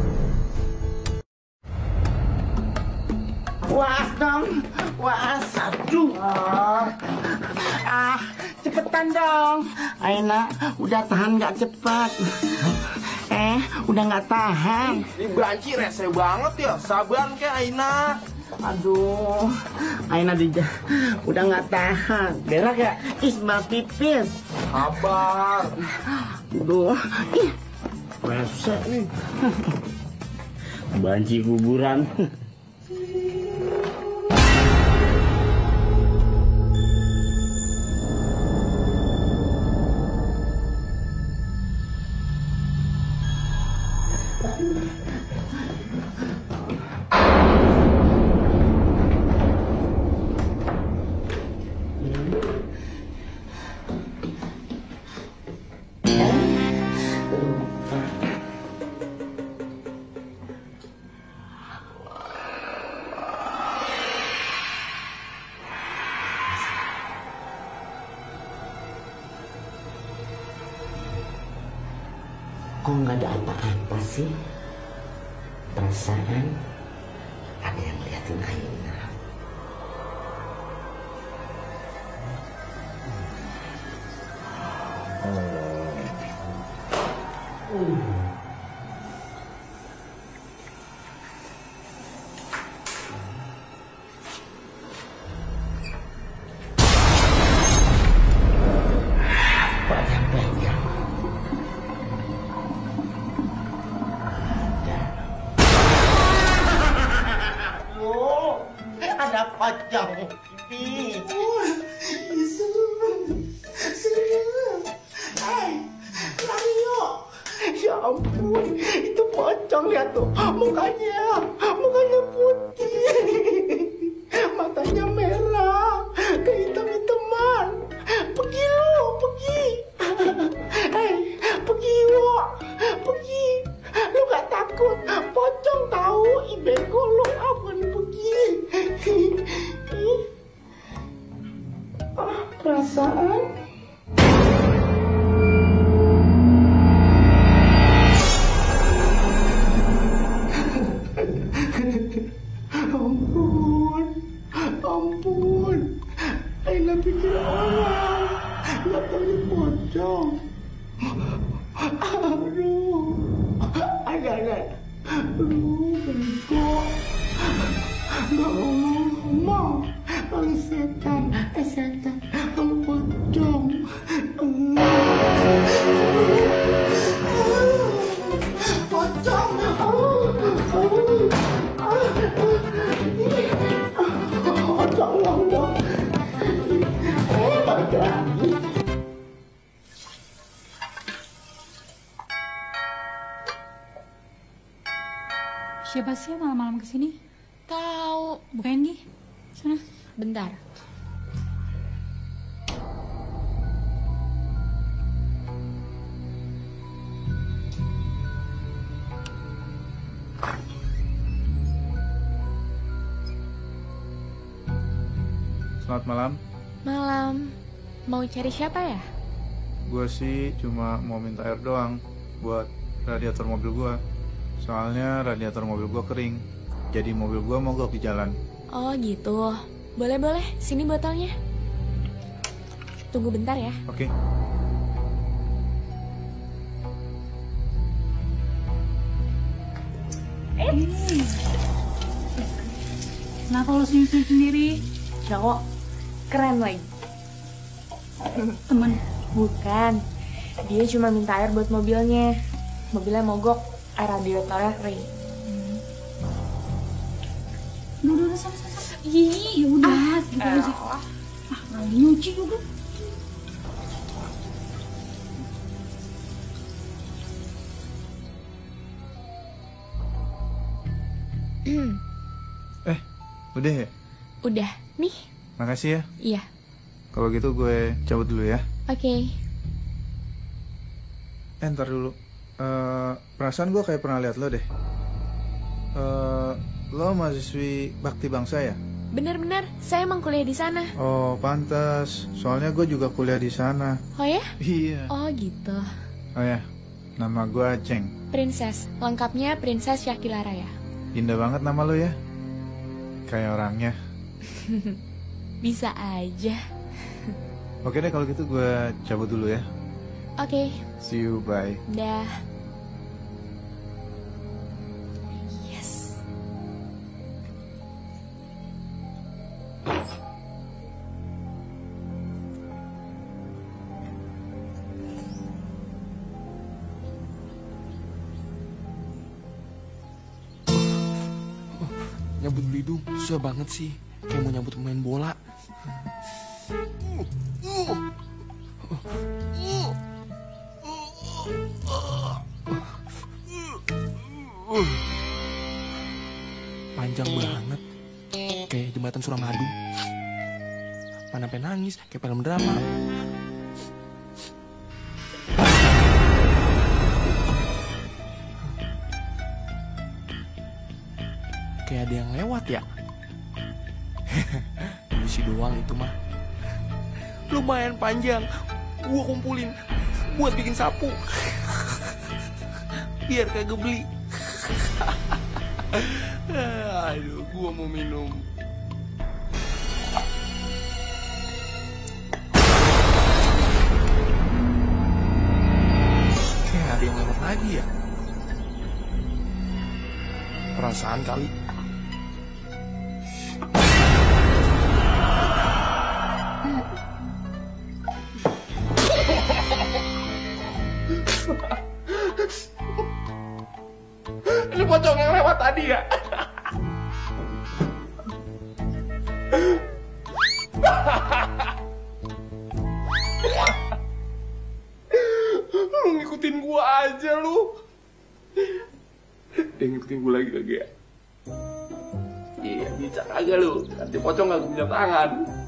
Was dong, was. Aduh. Ah, cepetan dong. Aina, udah tahan nggak cepat. Eh, udah nggak tahan. Ini banci rese banget ya. Sabaran kayak Aina. Aduh, Aina di udah nggak tahan. Berak ya? Isbal pipis. Sabar. Aduh, ih, rese nih. Banci kuburan. Kok nggak ada apa-apa sih? Perasaan ada yang liatin Aina. Ada pocong ini. Ya ampun, itu pocong, lihat tuh mukanya, mukanya putih, matanya merah, kehitam-hitaman. Pergi lu, pergi. Hei, pergi lu, pergi. Lu gak takut? Pocong tahu, ibeko lu apa nih, pergi. Ah, perasaan. Ampun, ampun. Aina pikir orang, nggak tahu pocong. Aduh, ada ada. Aduh, bengkok. Nggak ngomong, kalau setan, eh setan, kalau pocong. Pocong. Oh, tolong dong. Eh, balik lagi. Siapa sih yang malam-malam kesini? Tahu. Bukain Gi. Sana. Bentar. Selamat malam. Malam. Mau cari siapa ya? Gue sih cuma mau minta air doang buat radiator mobil gue. Soalnya radiator mobil gue kering. Jadi mobil gue mogok di jalan. Oh gitu. Boleh-boleh, sini botolnya. Tunggu bentar ya. Oke. Kenapa lo senyum-senyum sendiri? Cowok, keren lagi. Temen. Bukan. Dia cuma minta air buat mobilnya. Mobilnya mogok, air radiatornya kering. Udah, udah, udah, sama, sama. Ih, Ya udah, gitu ah, aja. Ah, lagi nyuci juga. Eh, udah ya? Udah, nih. Makasih ya. Iya. Kalau gitu gue cabut dulu ya. Oke. Eh, ntar dulu. Eh, perasaan gue kayak pernah lihat lo deh. Eh, lo mahasiswi Bakti Bangsa ya? Bener-bener, saya emang kuliah di sana. Oh, pantas. Soalnya gue juga kuliah di sana. Oh ya? Iya. Oh gitu. Oh ya, nama gue Aceng. Princess, lengkapnya Princess Yakilara ya. Indah banget nama lo ya. Kayak orangnya. Bisa aja. Oke deh kalau gitu gue cabut dulu ya. Oke. See you, bye. Dah. Yes. Nyambut hidung susah banget sih. Kayak mau nyambut pemain bola. Panjang banget. Kayak jembatan Suramadu. Mana pengen nangis kayak film drama. Kayak ada yang lewat ya. Isi doang itu mah. Lumayan panjang. Gua kumpulin buat bikin sapu. Biar kagak beli. Aduh, gua mau minum. perasaan kali. Ini pocong yang lewat tadi ya? Lu ngikutin gua aja lu. Dia ngikutin gua lagi kagak ya? Iya bisa kagak lu. Nanti pocong gak punya tangan.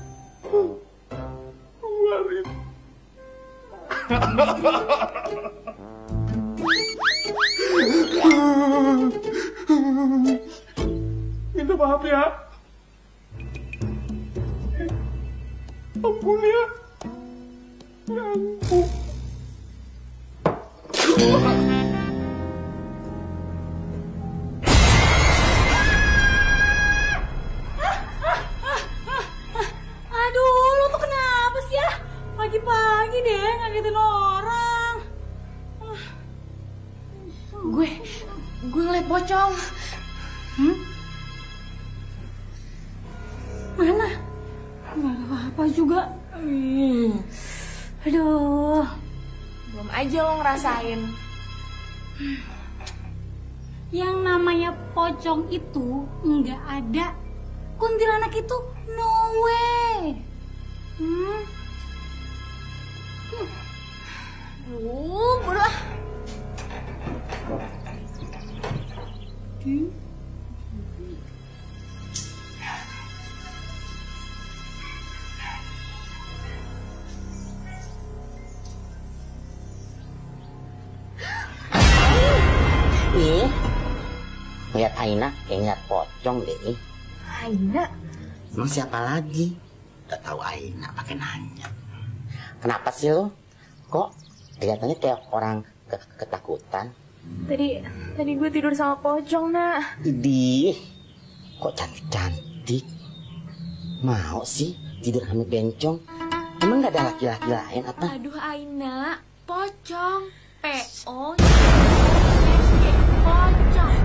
Keluarin. Minta maaf ya. Ampun ya. Ya ampun. Aduh, lo tuh kenapa sih ya? Pagi-pagi deh ngagetin orang. Gue, gue ngeliat pocong. Hmm? Mana? Nggak ada apa-apa juga. Hmm. Aduh. Belum aja lo ngerasain. Yang namanya pocong itu nggak ada. Kuntilanak itu no way. Hmm? Aduh, bodoh ah. Hmm? Ih, lihat Aina kayak ngeliat pocong deh. Aina? Emang siapa lagi? Udah tahu Aina pakai nanya. Kenapa sih lo? Kok kelihatannya kayak orang ke ketakutan? Tadi, tadi gue tidur sama pocong, nak. Idih, kok cantik-cantik. Mau sih tidur sama bencong? Emang gak ada laki-laki lain apa? Aduh, Aina, pocong. P O C pocong.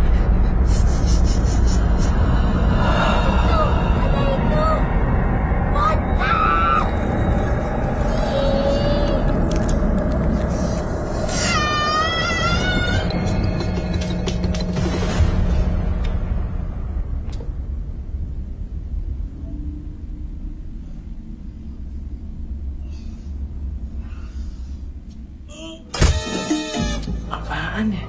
Itu, ada itu. Pocong. Apaan ya?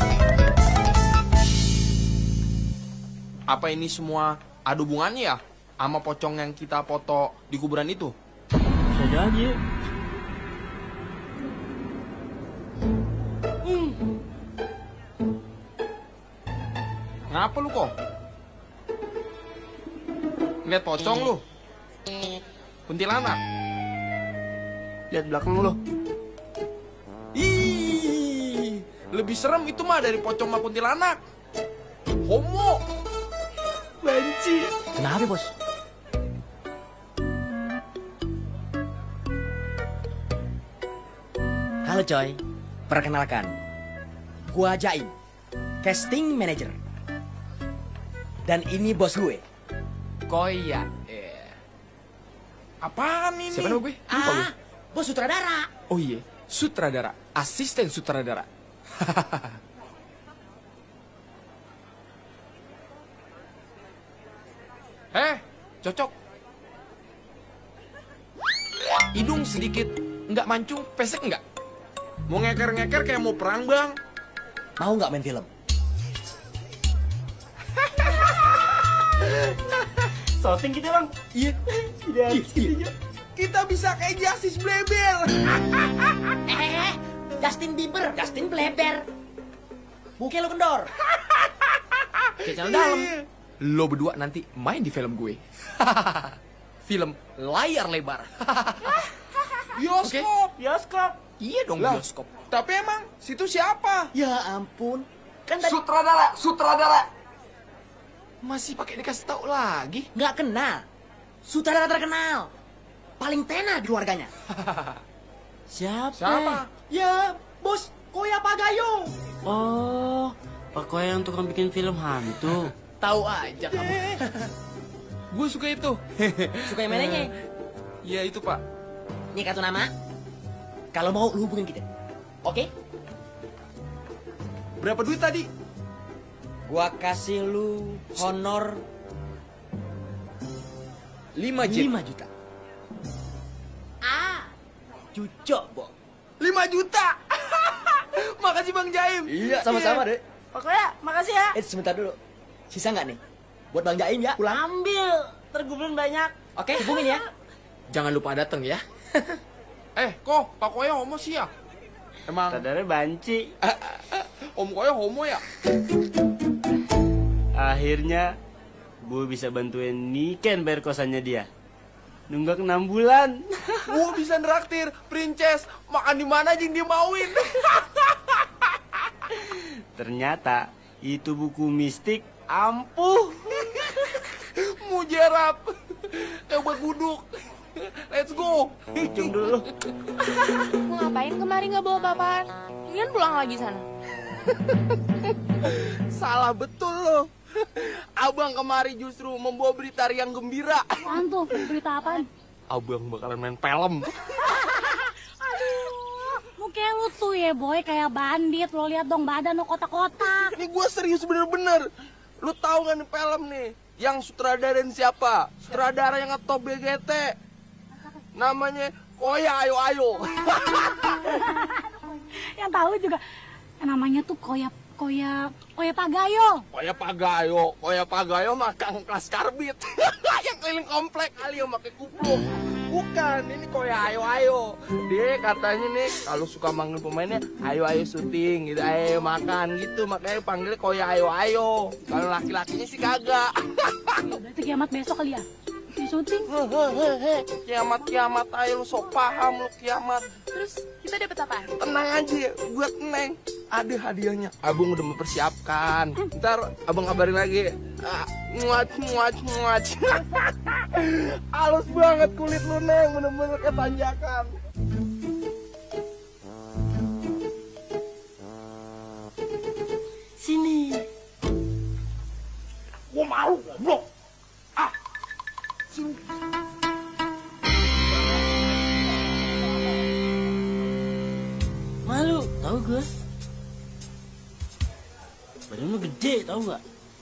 Apa ini semua ada hubungannya ya sama pocong yang kita foto di kuburan itu? Bisa jadi. Kenapa lu kok? Lihat pocong lu? Kuntilanak? Lihat belakang lu. Ih, lebih serem itu mah dari pocong sama kuntilanak. Homo. Banci. Kenapa bos? Halo coy, perkenalkan, gua Jaim, casting manager. Dan ini bos gue. Koya. Eh. Apaan ini? Siapa nama gue? Lupa gue. Ah, Bos sutradara. oh iya, sutradara, asisten sutradara. Eh, cocok. Hidung sedikit nggak mancung, pesek nggak? Mau ngeker-ngeker kayak mau perang, Bang. Mau nggak main film? Shooting kita bang. Iya. Iya. Iya. Kita bisa kayak Justice Bleber. Eh, Justin Bieber, Justin Bleber. Mungkin lo kendor. Kayak channel dalam. Lo berdua nanti main di film gue. Film layar lebar. Bioskop. Bioskop. Iya dong bioskop. Tapi emang situ siapa? Ya ampun, kan tadi Sutradara, sutradara. Masih pakai dikasih tahu lagi? nggak kenal. Sutradara terkenal, paling tenar di keluarganya. Siapa? Siapa? Ya, bos Koya Pagayo. Oh, Pak Koya yang tukang bikin film hantu. Tahu aja kamu. Gue suka itu. Suka yang mananya? Iya itu pak. Ini kartu nama. Kalau mau lu hubungin kita. Oke? Berapa duit tadi? Gua kasih lu honor lima lima juta. Ah, cucok, Bo. lima juta. Makasih Bang Jaim. Iya, sama-sama, Dek. Pak Koya, makasih ya. Eh, sebentar dulu. Sisa nggak nih? Buat Bang Jaim ya? Pulang. Ambil, tergublin banyak. Oke, hubungin ya. Jangan lupa datang ya. Eh, kok Pak Koya homo sih ya? Emang Sadarnya banci. Om Koya homo ya? Akhirnya gue bisa bantuin Niken bayar kosannya dia. Nunggak enam bulan. Gue bisa neraktir Princess makan di mana aja yang dia mauin. Ternyata itu buku mistik ampuh. Mujarab. Kayak buat guduk. Let's go. Ujung dulu. Mau ngapain kemari nggak bawa bapak? Mendingan pulang lagi sana. Salah betul loh. Abang kemari justru membawa berita yang gembira. Apaan tuh? Berita apaan? Abang bakalan main film. Aduh, muka lu tuh ya boy kayak bandit. Lo lihat dong badan lo kotak-kotak. Ini gue serius bener-bener. Lu tahu nggak nih film nih? Yang sutradarain siapa? Sutradara yang ngetop B G T. Namanya Koya Ayo Ayo. Yang tahu juga namanya tuh Koya Koya Koya Pagayo. Koya Pagayo, Koya Pagayo makan kelas karbit. Yang keliling komplek kali yang pakai kupluk. Bukan, ini Koya Ayo Ayo. Dia katanya nih kalau suka manggil pemainnya ayo ayo syuting gitu, ayo makan gitu, makanya panggilnya Koya Ayo Ayo. Kalau laki-lakinya sih kagak. Berarti kiamat besok kali ya? Di syuting. Hehehe, kiamat kiamat ayo lu sok paham lu kiamat. Terus kita dapat apa? Tenang aja, buat Neng ada hadiahnya. Abang udah mempersiapkan. Ntar abang kabarin lagi. Ah, muat muat muat. Halus banget kulit lu Neng, bener-bener kayak tanjakan. Sini. Gua malu goblok. Ah. Sini. Malu, tahu gue. Badan lu gede, tahu nggak?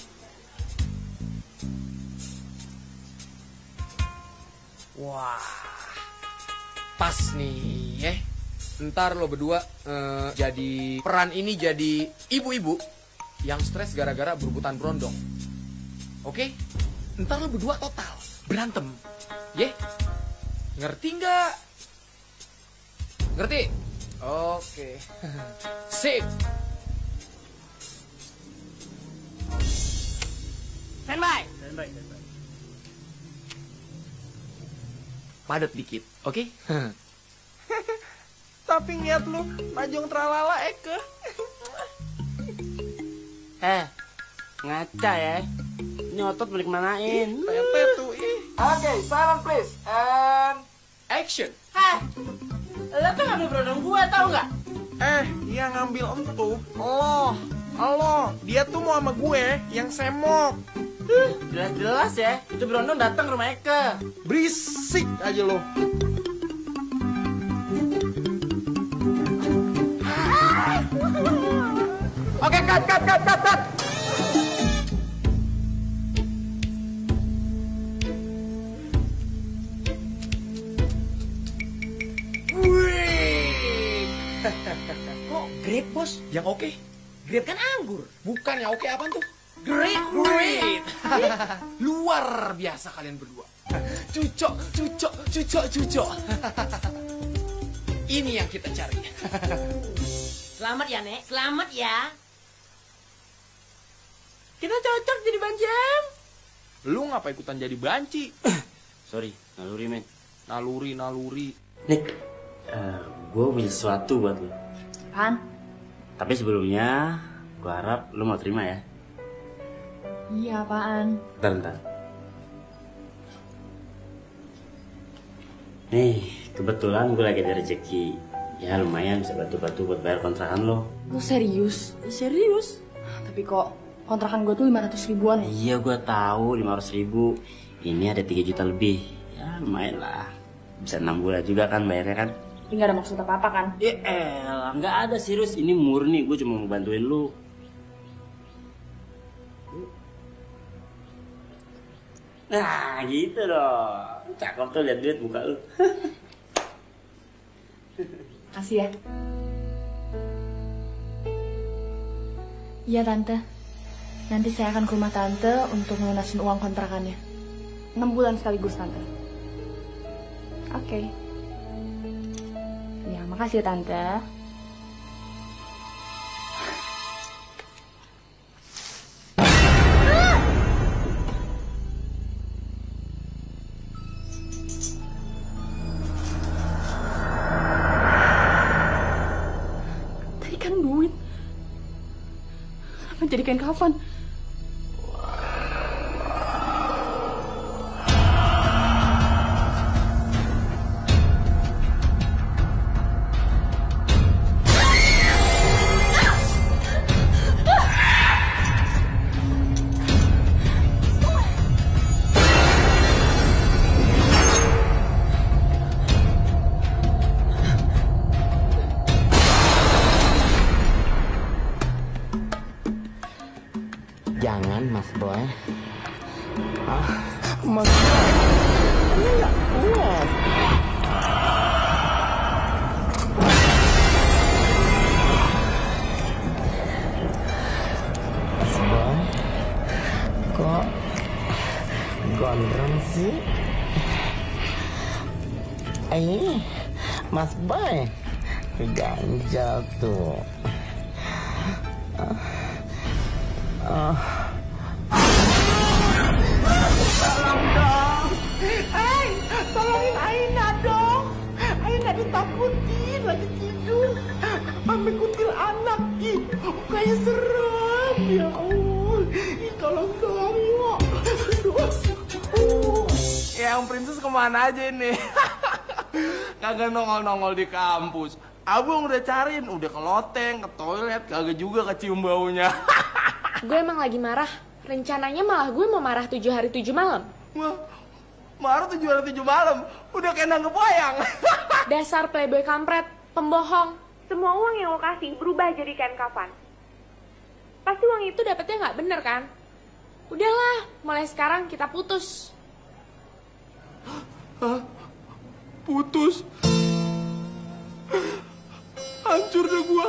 Wah. Pas nih, ya. Ntar lo berdua eh, jadi peran ini jadi ibu-ibu yang stres gara-gara berebutan berondong. Oke? Ntar lo berdua total. berantem. Ye? Ngerti nggak? Ngerti? Oke. Sip. Standby. Standby, standby. Padat dikit, oke? Tapi niat lu, najong tralala Eke. Eh, ngaca ya. Ini otot balik manain. Tete tuh, ih. Oke, silent please. And action. Hah? Lo tuh ngambil berondong gua, tau nggak? Eh, yang ngambil entu, lo, lo, dia tuh mau sama gue yang semok. Jelas-jelas ya, itu berondong datang ke rumah Eke. Berisik aja lo. Oke, cut, cut, cut, cut, cut. Kok grape, Bos? Yang oke? Grape kan anggur. Bukan yang oke apaan tuh? Great, Great. Luar biasa kalian berdua. Cucok, cucok, cucok, cucok. Ini yang kita cari. Selamat ya, Nek. Selamat ya. Kita cocok jadi bancem. Lu ngapa ikutan jadi banci? Sorry, naluri men. Naluri, naluri. Nick, uh, gue punya sesuatu buat lo. Apaan? Tapi sebelumnya, gue harap lo mau terima ya. Iya, apaan? Bentar, bentar. Nih, kebetulan gue lagi ada rezeki. Ya lumayan bisa bantu-bantu buat bayar kontrakan lo. Lu serius? Serius? Tapi kok kontrakan gue tuh lima ratus ribuan. Iya gue tahu lima ratus ribu. Ini ada tiga juta lebih. Ya lumayan lah. Bisa enam bulan juga kan bayarnya kan. Tapi gak ada maksud apa-apa kan? Ya elah, nggak ada serius. Ini murni, gue cuma mau bantuin lu. Nah gitu dong. Cakep tuh liat duit muka lu. Kasih ya. Iya tante. Nanti saya akan ke rumah tante untuk melunasin uang kontrakannya. enam bulan sekaligus tante. Oke. Ya makasih ya tante. Tadi kan duit. Apa jadi kain kafan? Jangan Mas Boy. Ah, Mas Boy. Ini nggak kuat. Mas Boy, kok gondrong sih? Eh, Mas Boy, ganjal tuh. Ah. Tolong dong. Eh, tolongin Aina dong. Aina ditakutin lagi tidur. Sampai kutil anak. Ih, kayak serem ya Allah. Ih, tolong dong, yuk. Aduh. Yang princess kemana aja ini? Kagak nongol-nongol di kampus. Abang udah cariin, udah ke loteng, ke toilet, kagak juga kecium baunya. Gue emang lagi marah. Rencananya malah gue mau marah tujuh hari tujuh malam. Wah, marah tujuh hari tujuh malam. Udah kayak nanggep wayang. Dasar playboy kampret, pembohong. Semua uang yang lo kasih berubah jadi kain kafan. Pasti uang itu dapetnya nggak bener kan? Udahlah, mulai sekarang kita putus. Hah? Putus? Hancur deh gua.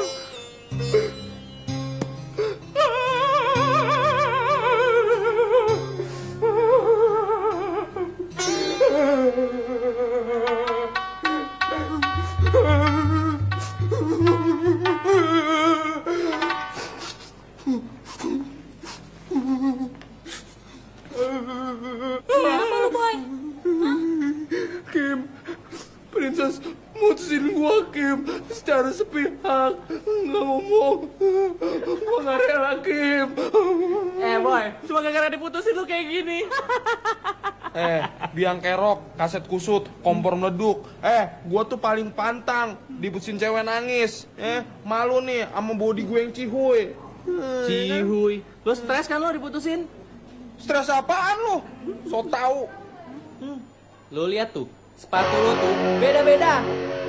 Kenapa lu, Boy? Kim, Princess mutusin gua, Kim, secara sepihak. Nggak ngomong. Gua nggak rela, Kim. Eh boy, cuma gara-gara diputusin lu kayak gini. Eh, biang kerok, kaset kusut, kompor meleduk. Eh, gua tuh paling pantang diputusin cewek nangis. Eh, malu nih sama body gue yang cihuy. Cihuy, lu stres kan lu diputusin? Stres apaan lu? So tau. Hmm. Lu lihat tuh, sepatu lu tuh beda-beda.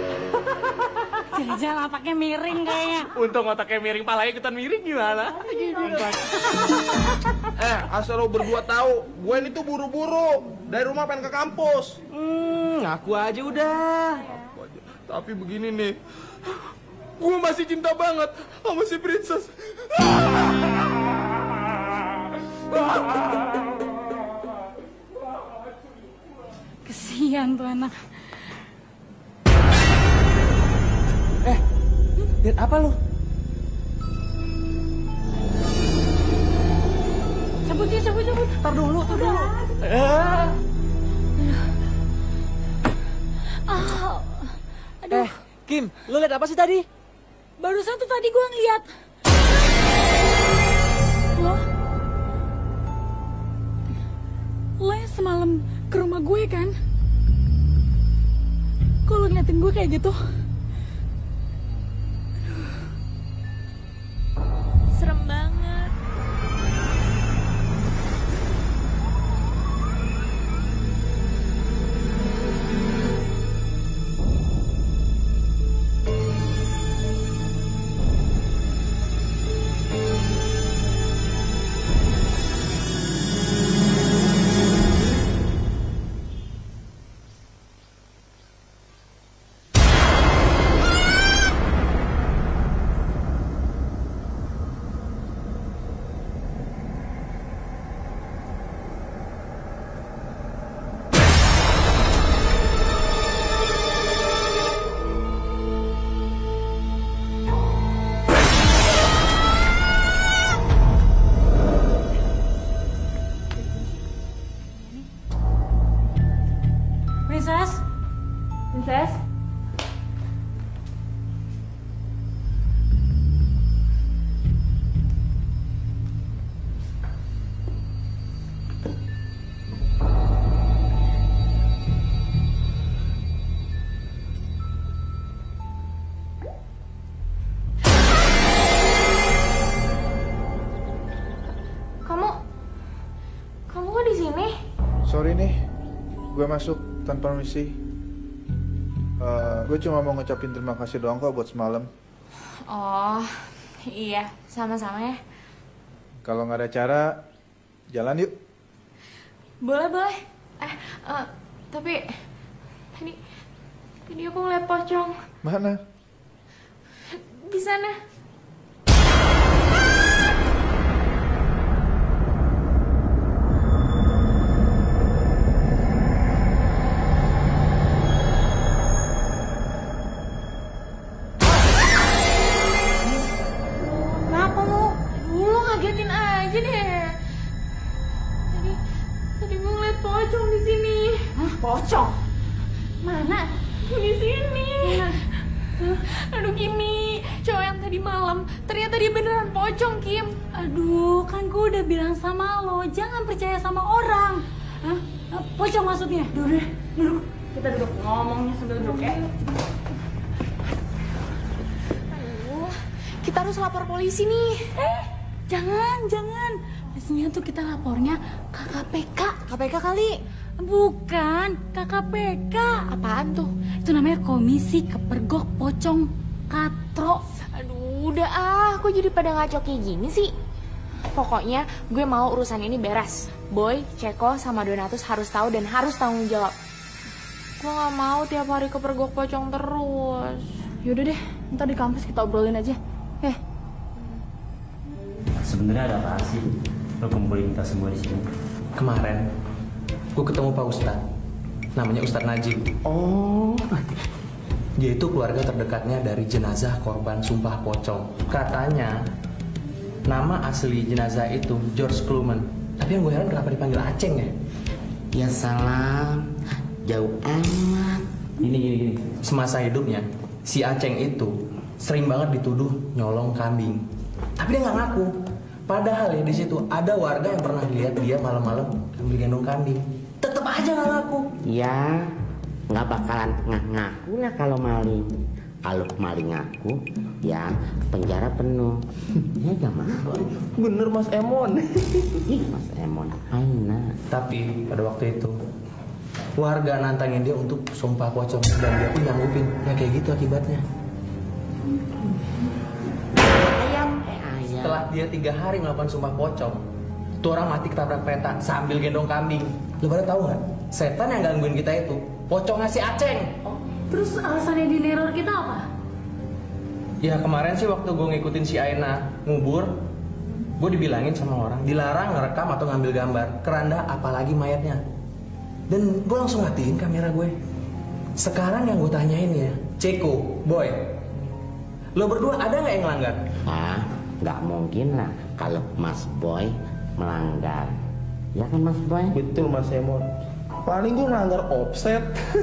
Jangan otaknya miring kayaknya. Untung otaknya miring, palanya ikutan miring gimana? Eh, asal lo berdua tahu, gue ini tuh buru-buru dari rumah pengen ke kampus. Hmm, ngaku aja udah. Ngaku aja. Tapi begini nih, gue masih cinta banget sama si Princess. Kesian tuh anak. Eh, lihat apa lu? Cabut ya, cabut, cabut. Tar dulu, tar dulu. Eh. Ah. Aduh. Eh, Kim, lu lihat apa sih tadi? Barusan tuh tadi gue ngeliat. Lo? Lo yang semalam ke rumah gue kan? Kok lo ngeliatin gue kayak gitu? Serem banget. Princess? Princess? Kamu, kamu kok di sini? Sorry nih, gue masuk tanpa permisi. Uh, gue cuma mau ngucapin terima kasih doang kok buat semalam. Oh, iya, sama-sama ya. Kalau nggak ada cara, jalan yuk. Boleh, boleh. Eh, uh, tapi tadi tadi aku ngeliat pocong Mana? di sana. Kenapa lu? Aduh, lu ngagetin aja deh. Tadi tadi gue ngeliat pocong di sini. Hah? Pocong? Mana? Di sini. Aduh Kimi, cowok yang tadi malam ternyata dia beneran pocong, Kim. Aduh, kan gue udah bilang sama lo, jangan percaya sama orang. Hah? Pocong maksudnya? Duduk, duduk. Kita duduk ngomongnya sambil duduk ya. Aduh, kita harus lapor polisi nih. Eh, jangan, jangan. Biasanya tuh kita lapornya K K P K. K P K kali. Bukan, K K P K. Apaan tuh? Itu namanya Komisi Kepergok Pocong Katro. Aduh, udah ah, kok jadi pada ngaco kayak gini sih? Pokoknya gue mau urusan ini beres. Boy, Ceko, sama Donatus harus tahu dan harus tanggung jawab. Gue gak mau tiap hari kepergok pocong terus. Yaudah deh, ntar di kampus kita obrolin aja. Eh, Sebenarnya ada apa sih? Lo kumpulin kita semua di sini. Kemarin, gue ketemu Pak Ustadz. Namanya Ustadz Najib. Oh, Dia itu keluarga terdekatnya dari jenazah korban sumpah pocong. Katanya, nama asli jenazah itu George Kluman. Tapi yang gue heran kenapa dipanggil Aceng ya? Ya salam, jauh amat. Gini gini gini. Semasa hidupnya si Aceng itu sering banget dituduh nyolong kambing. Tapi dia nggak ngaku. Padahal ya di situ ada warga yang pernah lihat dia malam-malam ambil gendong kambing. Tetep aja nggak ngaku. Ya, nggak bakalan ngaku lah kalau maling. Kalau maling ngaku, ya penjara penuh. Ya gak Mas Boy. Bener Mas Emon. Ih Mas Emon, Aina. Tapi pada waktu itu warga nantangin dia untuk sumpah pocong dan dia pun nyanggupin. Ya kayak gitu akibatnya. Ayam, eh ayam. Setelah dia tiga hari melakukan sumpah pocong, tuh orang mati ketabrak kereta sambil gendong kambing. Lu pada tahu nggak? Setan yang gangguin kita itu pocongnya si Aceng. Terus alasannya di neror kita apa? Ya kemarin sih waktu gue ngikutin si Aina ngubur, gue dibilangin sama orang dilarang ngerekam atau ngambil gambar keranda apalagi mayatnya. Dan gue langsung matiin kamera gue. Sekarang yang gue tanyain ya, Ceko, Boy, lo berdua ada nggak yang melanggar? Ah, nggak mungkin lah kalau Mas Boy melanggar. Ya kan Mas Boy? Betul Mas Emon. Paling gue melanggar offset.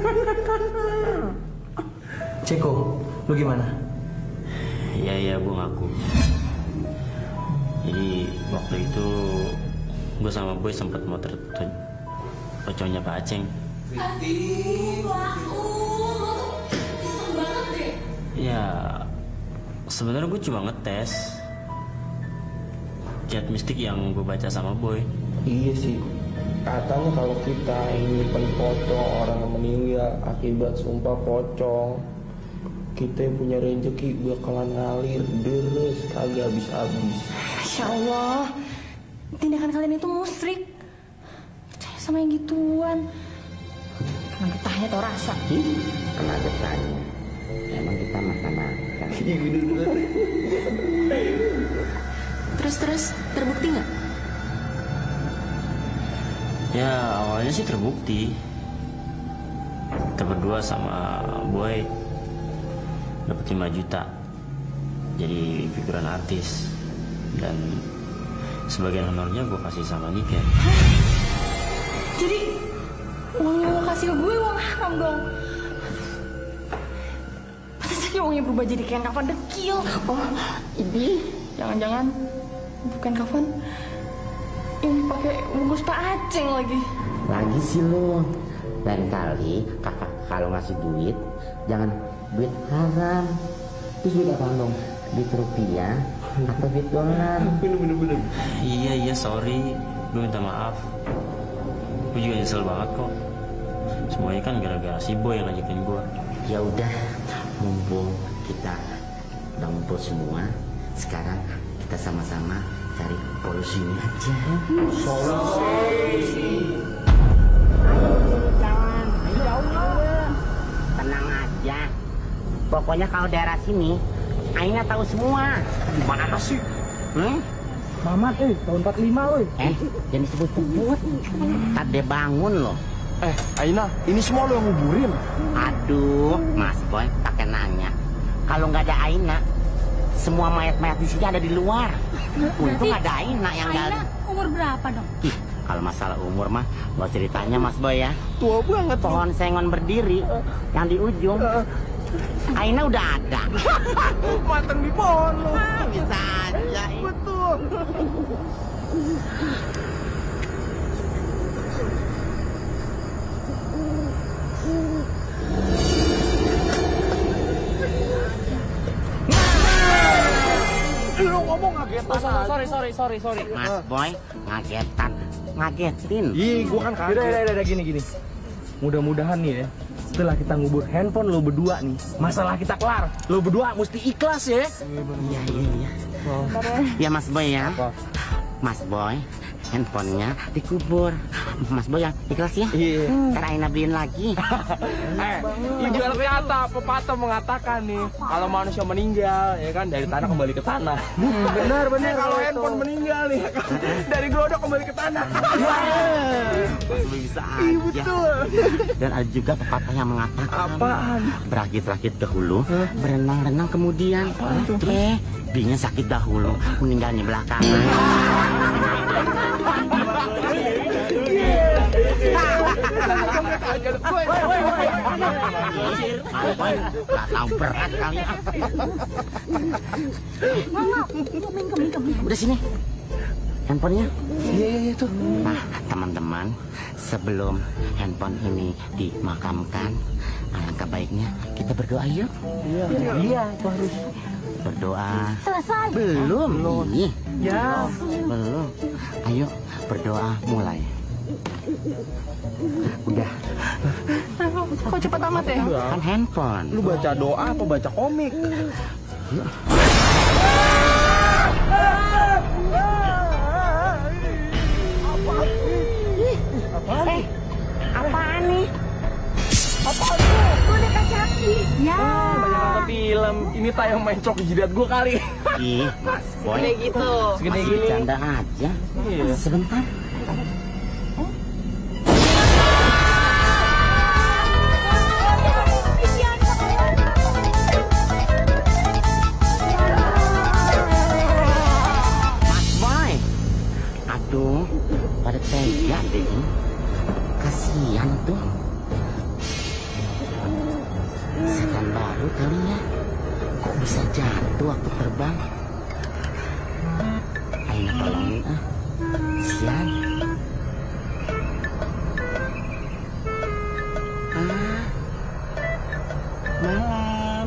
Ceko, lu gimana? Iya iya gue ngaku. Jadi waktu itu gue sama Boy sempat motret pocongnya Pak Aceng. Ya sebenarnya gue cuma ngetes cat mistik yang gue baca sama Boy. Iya sih. Katanya kalau kita ini penpocong orang yang meninggal akibat sumpah pocong, kita yang punya rezeki bakalan ngalir deres kagak habis-habis. Masya Allah, tindakan kalian itu musyrik. Percaya sama yang gituan. Kena getahnya tau rasa. Ih, kena getahnya. Emang kita makan-makan. Terus-terus, terbukti nggak? Ya awalnya sih terbukti. Kita berdua sama Boy dapat lima juta jadi figuran artis, dan sebagian honornya gue kasih sama Niken. Jadi uang yang lo kasih ke gue uang haram dong. Pantesan uangnya berubah jadi kain kafan dekil. Oh ini jangan-jangan bukan kafan yang dipakai bungkus Pak Aceng lagi. Lagi sih lo. Lain kali kakak kalau ngasih duit jangan duit haram. Terus duit apa dong? Duit rupiah atau duit dolar? Bener-bener. Iya iya sorry, gue minta maaf. Gue juga nyesel banget kok. Semuanya kan gara-gara si Boy yang ngajakin gue. Ya udah, mumpung kita udah ngumpul semua, sekarang kita sama-sama cari polusinya aja. Solusi. Jalan, ayo tenang aja. Pokoknya kalau daerah sini, Aina tahu semua. Gimana sih? Hmm? Mamat, eh, tahun empat puluh lima, woi. Eh, jangan disebut-sebut. Tade bangun loh. Eh, Aina, ini semua lo yang nguburin. Aduh, Mas Boy, pakai nanya. Kalau nggak ada Aina, semua mayat-mayat di sini ada di luar. Untung ada Aina yang gali. Aina umur berapa dong? Ih, kalau masalah umur mah, gak ceritanya Mas Boy ya. Tua banget. Pohon sengon berdiri, yang di ujung. Aina udah ada. Mateng di pohon lo. Ah, bisa aja. Betul. Lu ngomong ngagetan. Oh, sorry, sorry, sorry, sorry. Mas Boy, ngagetan. Ngagetin. Ih, gua kan kaget. Udah, udah, udah, gini, gini. Mudah-mudahan nih ya, setelah kita ngubur handphone lo berdua nih, masalah kita kelar. Lo berdua mesti ikhlas ya. Iya, iya, iya. Ya Mas Boy ya. Mas Boy, handphonenya dikubur. Mas Boy yang ikhlas ya? Iya. Ntar Aina beliin lagi. Eh, ibarat kata pepatah mengatakan nih, kalau manusia meninggal ya kan dari tanah kembali ke tanah. Benar benar. Kalau handphone meninggal nih ya kan, dari gelodok kembali ke tanah. Mas Boy bisa aja. Iya betul. Dan ada juga pepatah yang mengatakan Apaan? berakit-rakit dahulu, berenang-renang kemudian. Eh, binya sakit dahulu, meninggalnya belakangan. Gak tahu berat kalian. Udah sini handphonenya. Iya iya iya tuh. Nah teman-teman, sebelum handphone ini dimakamkan, alangkah baiknya kita berdoa yuk. Iya iya itu harus berdoa. Selesai. Belum. Ih, ya. belum. Ayo berdoa mulai. Udah. Kok cepat amat ya? Kan handphone. Lu baca doa apa baca komik? Eh, apaan nih? Apaan tuh? Boneka kaki. Ya. Banyak nonton film. Ini tayang main cok jidat gua kali. Ih, Mas Boy. Kayak gitu. Segede Masih gini. bercanda aja. Iya. Sebentar. Mas Boy. Aduh, pada tega deh. Kasihan tuh. Setan baru kali ya. Kok bisa jatuh waktu terbang? Aina tolongin ah. Sian. Ah. Malam.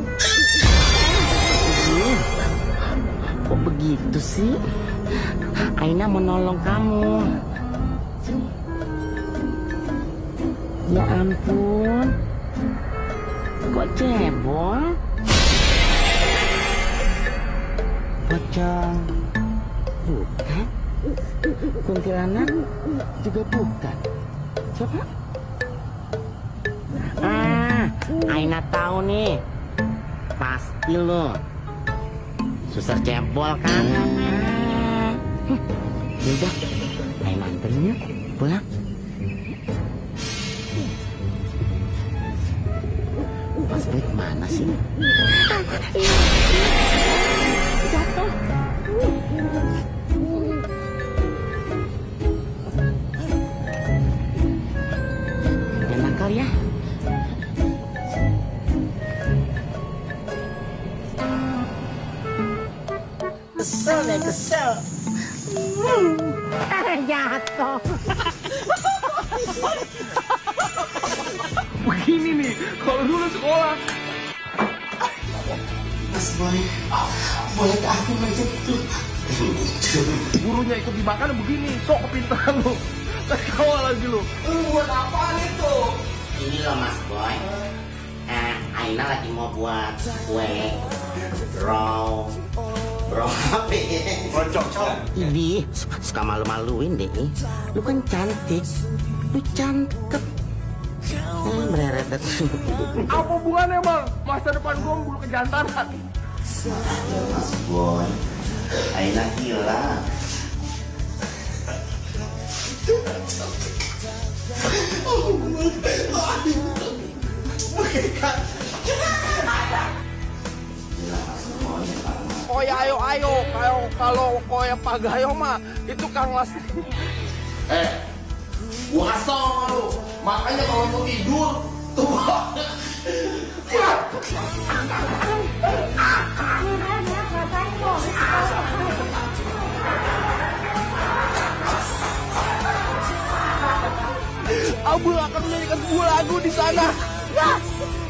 Ih, kok begitu sih? Aina menolong kamu. Ya ampun. Kok cebol? Pocong. Bukan. Kuntilanak juga bukan. Coba. Ah, Aina tahu nih. Pasti lo. Susah cebol kan? Ah. Hm, yaudah, Aina anterin yuk. Pulang. Mas Boy kemana sih? Jatuh. Jangan nakal ya. Kesel deh, kesel. Jatuh. Begini nih, kalau dulu sekolah. Mas Boy, boleh aku menjemput? Gurunya ikut dimakan begini, sok kepintaran lu. Ketawa lagi lu. Buat apaan itu? Ini loh Mas Boy. Eh, Aina lagi mau buat kue bro, bro apa ya? Bocok. Ini suka, suka malu-maluin deh. Lu kan cantik, lu cakep. Eh, mereret. Apa hubungannya bang? Masa depan gua bulu kejantanan. Mas Boy, Aina hilang. Koy ayo ayo, kalau kalau koy pagayo mah itu Kang Las. Eh, gua kasih tau sama lu. Makanya kalau mau tidur tuh. Abu akan menyanyikan sebuah lagu di sana.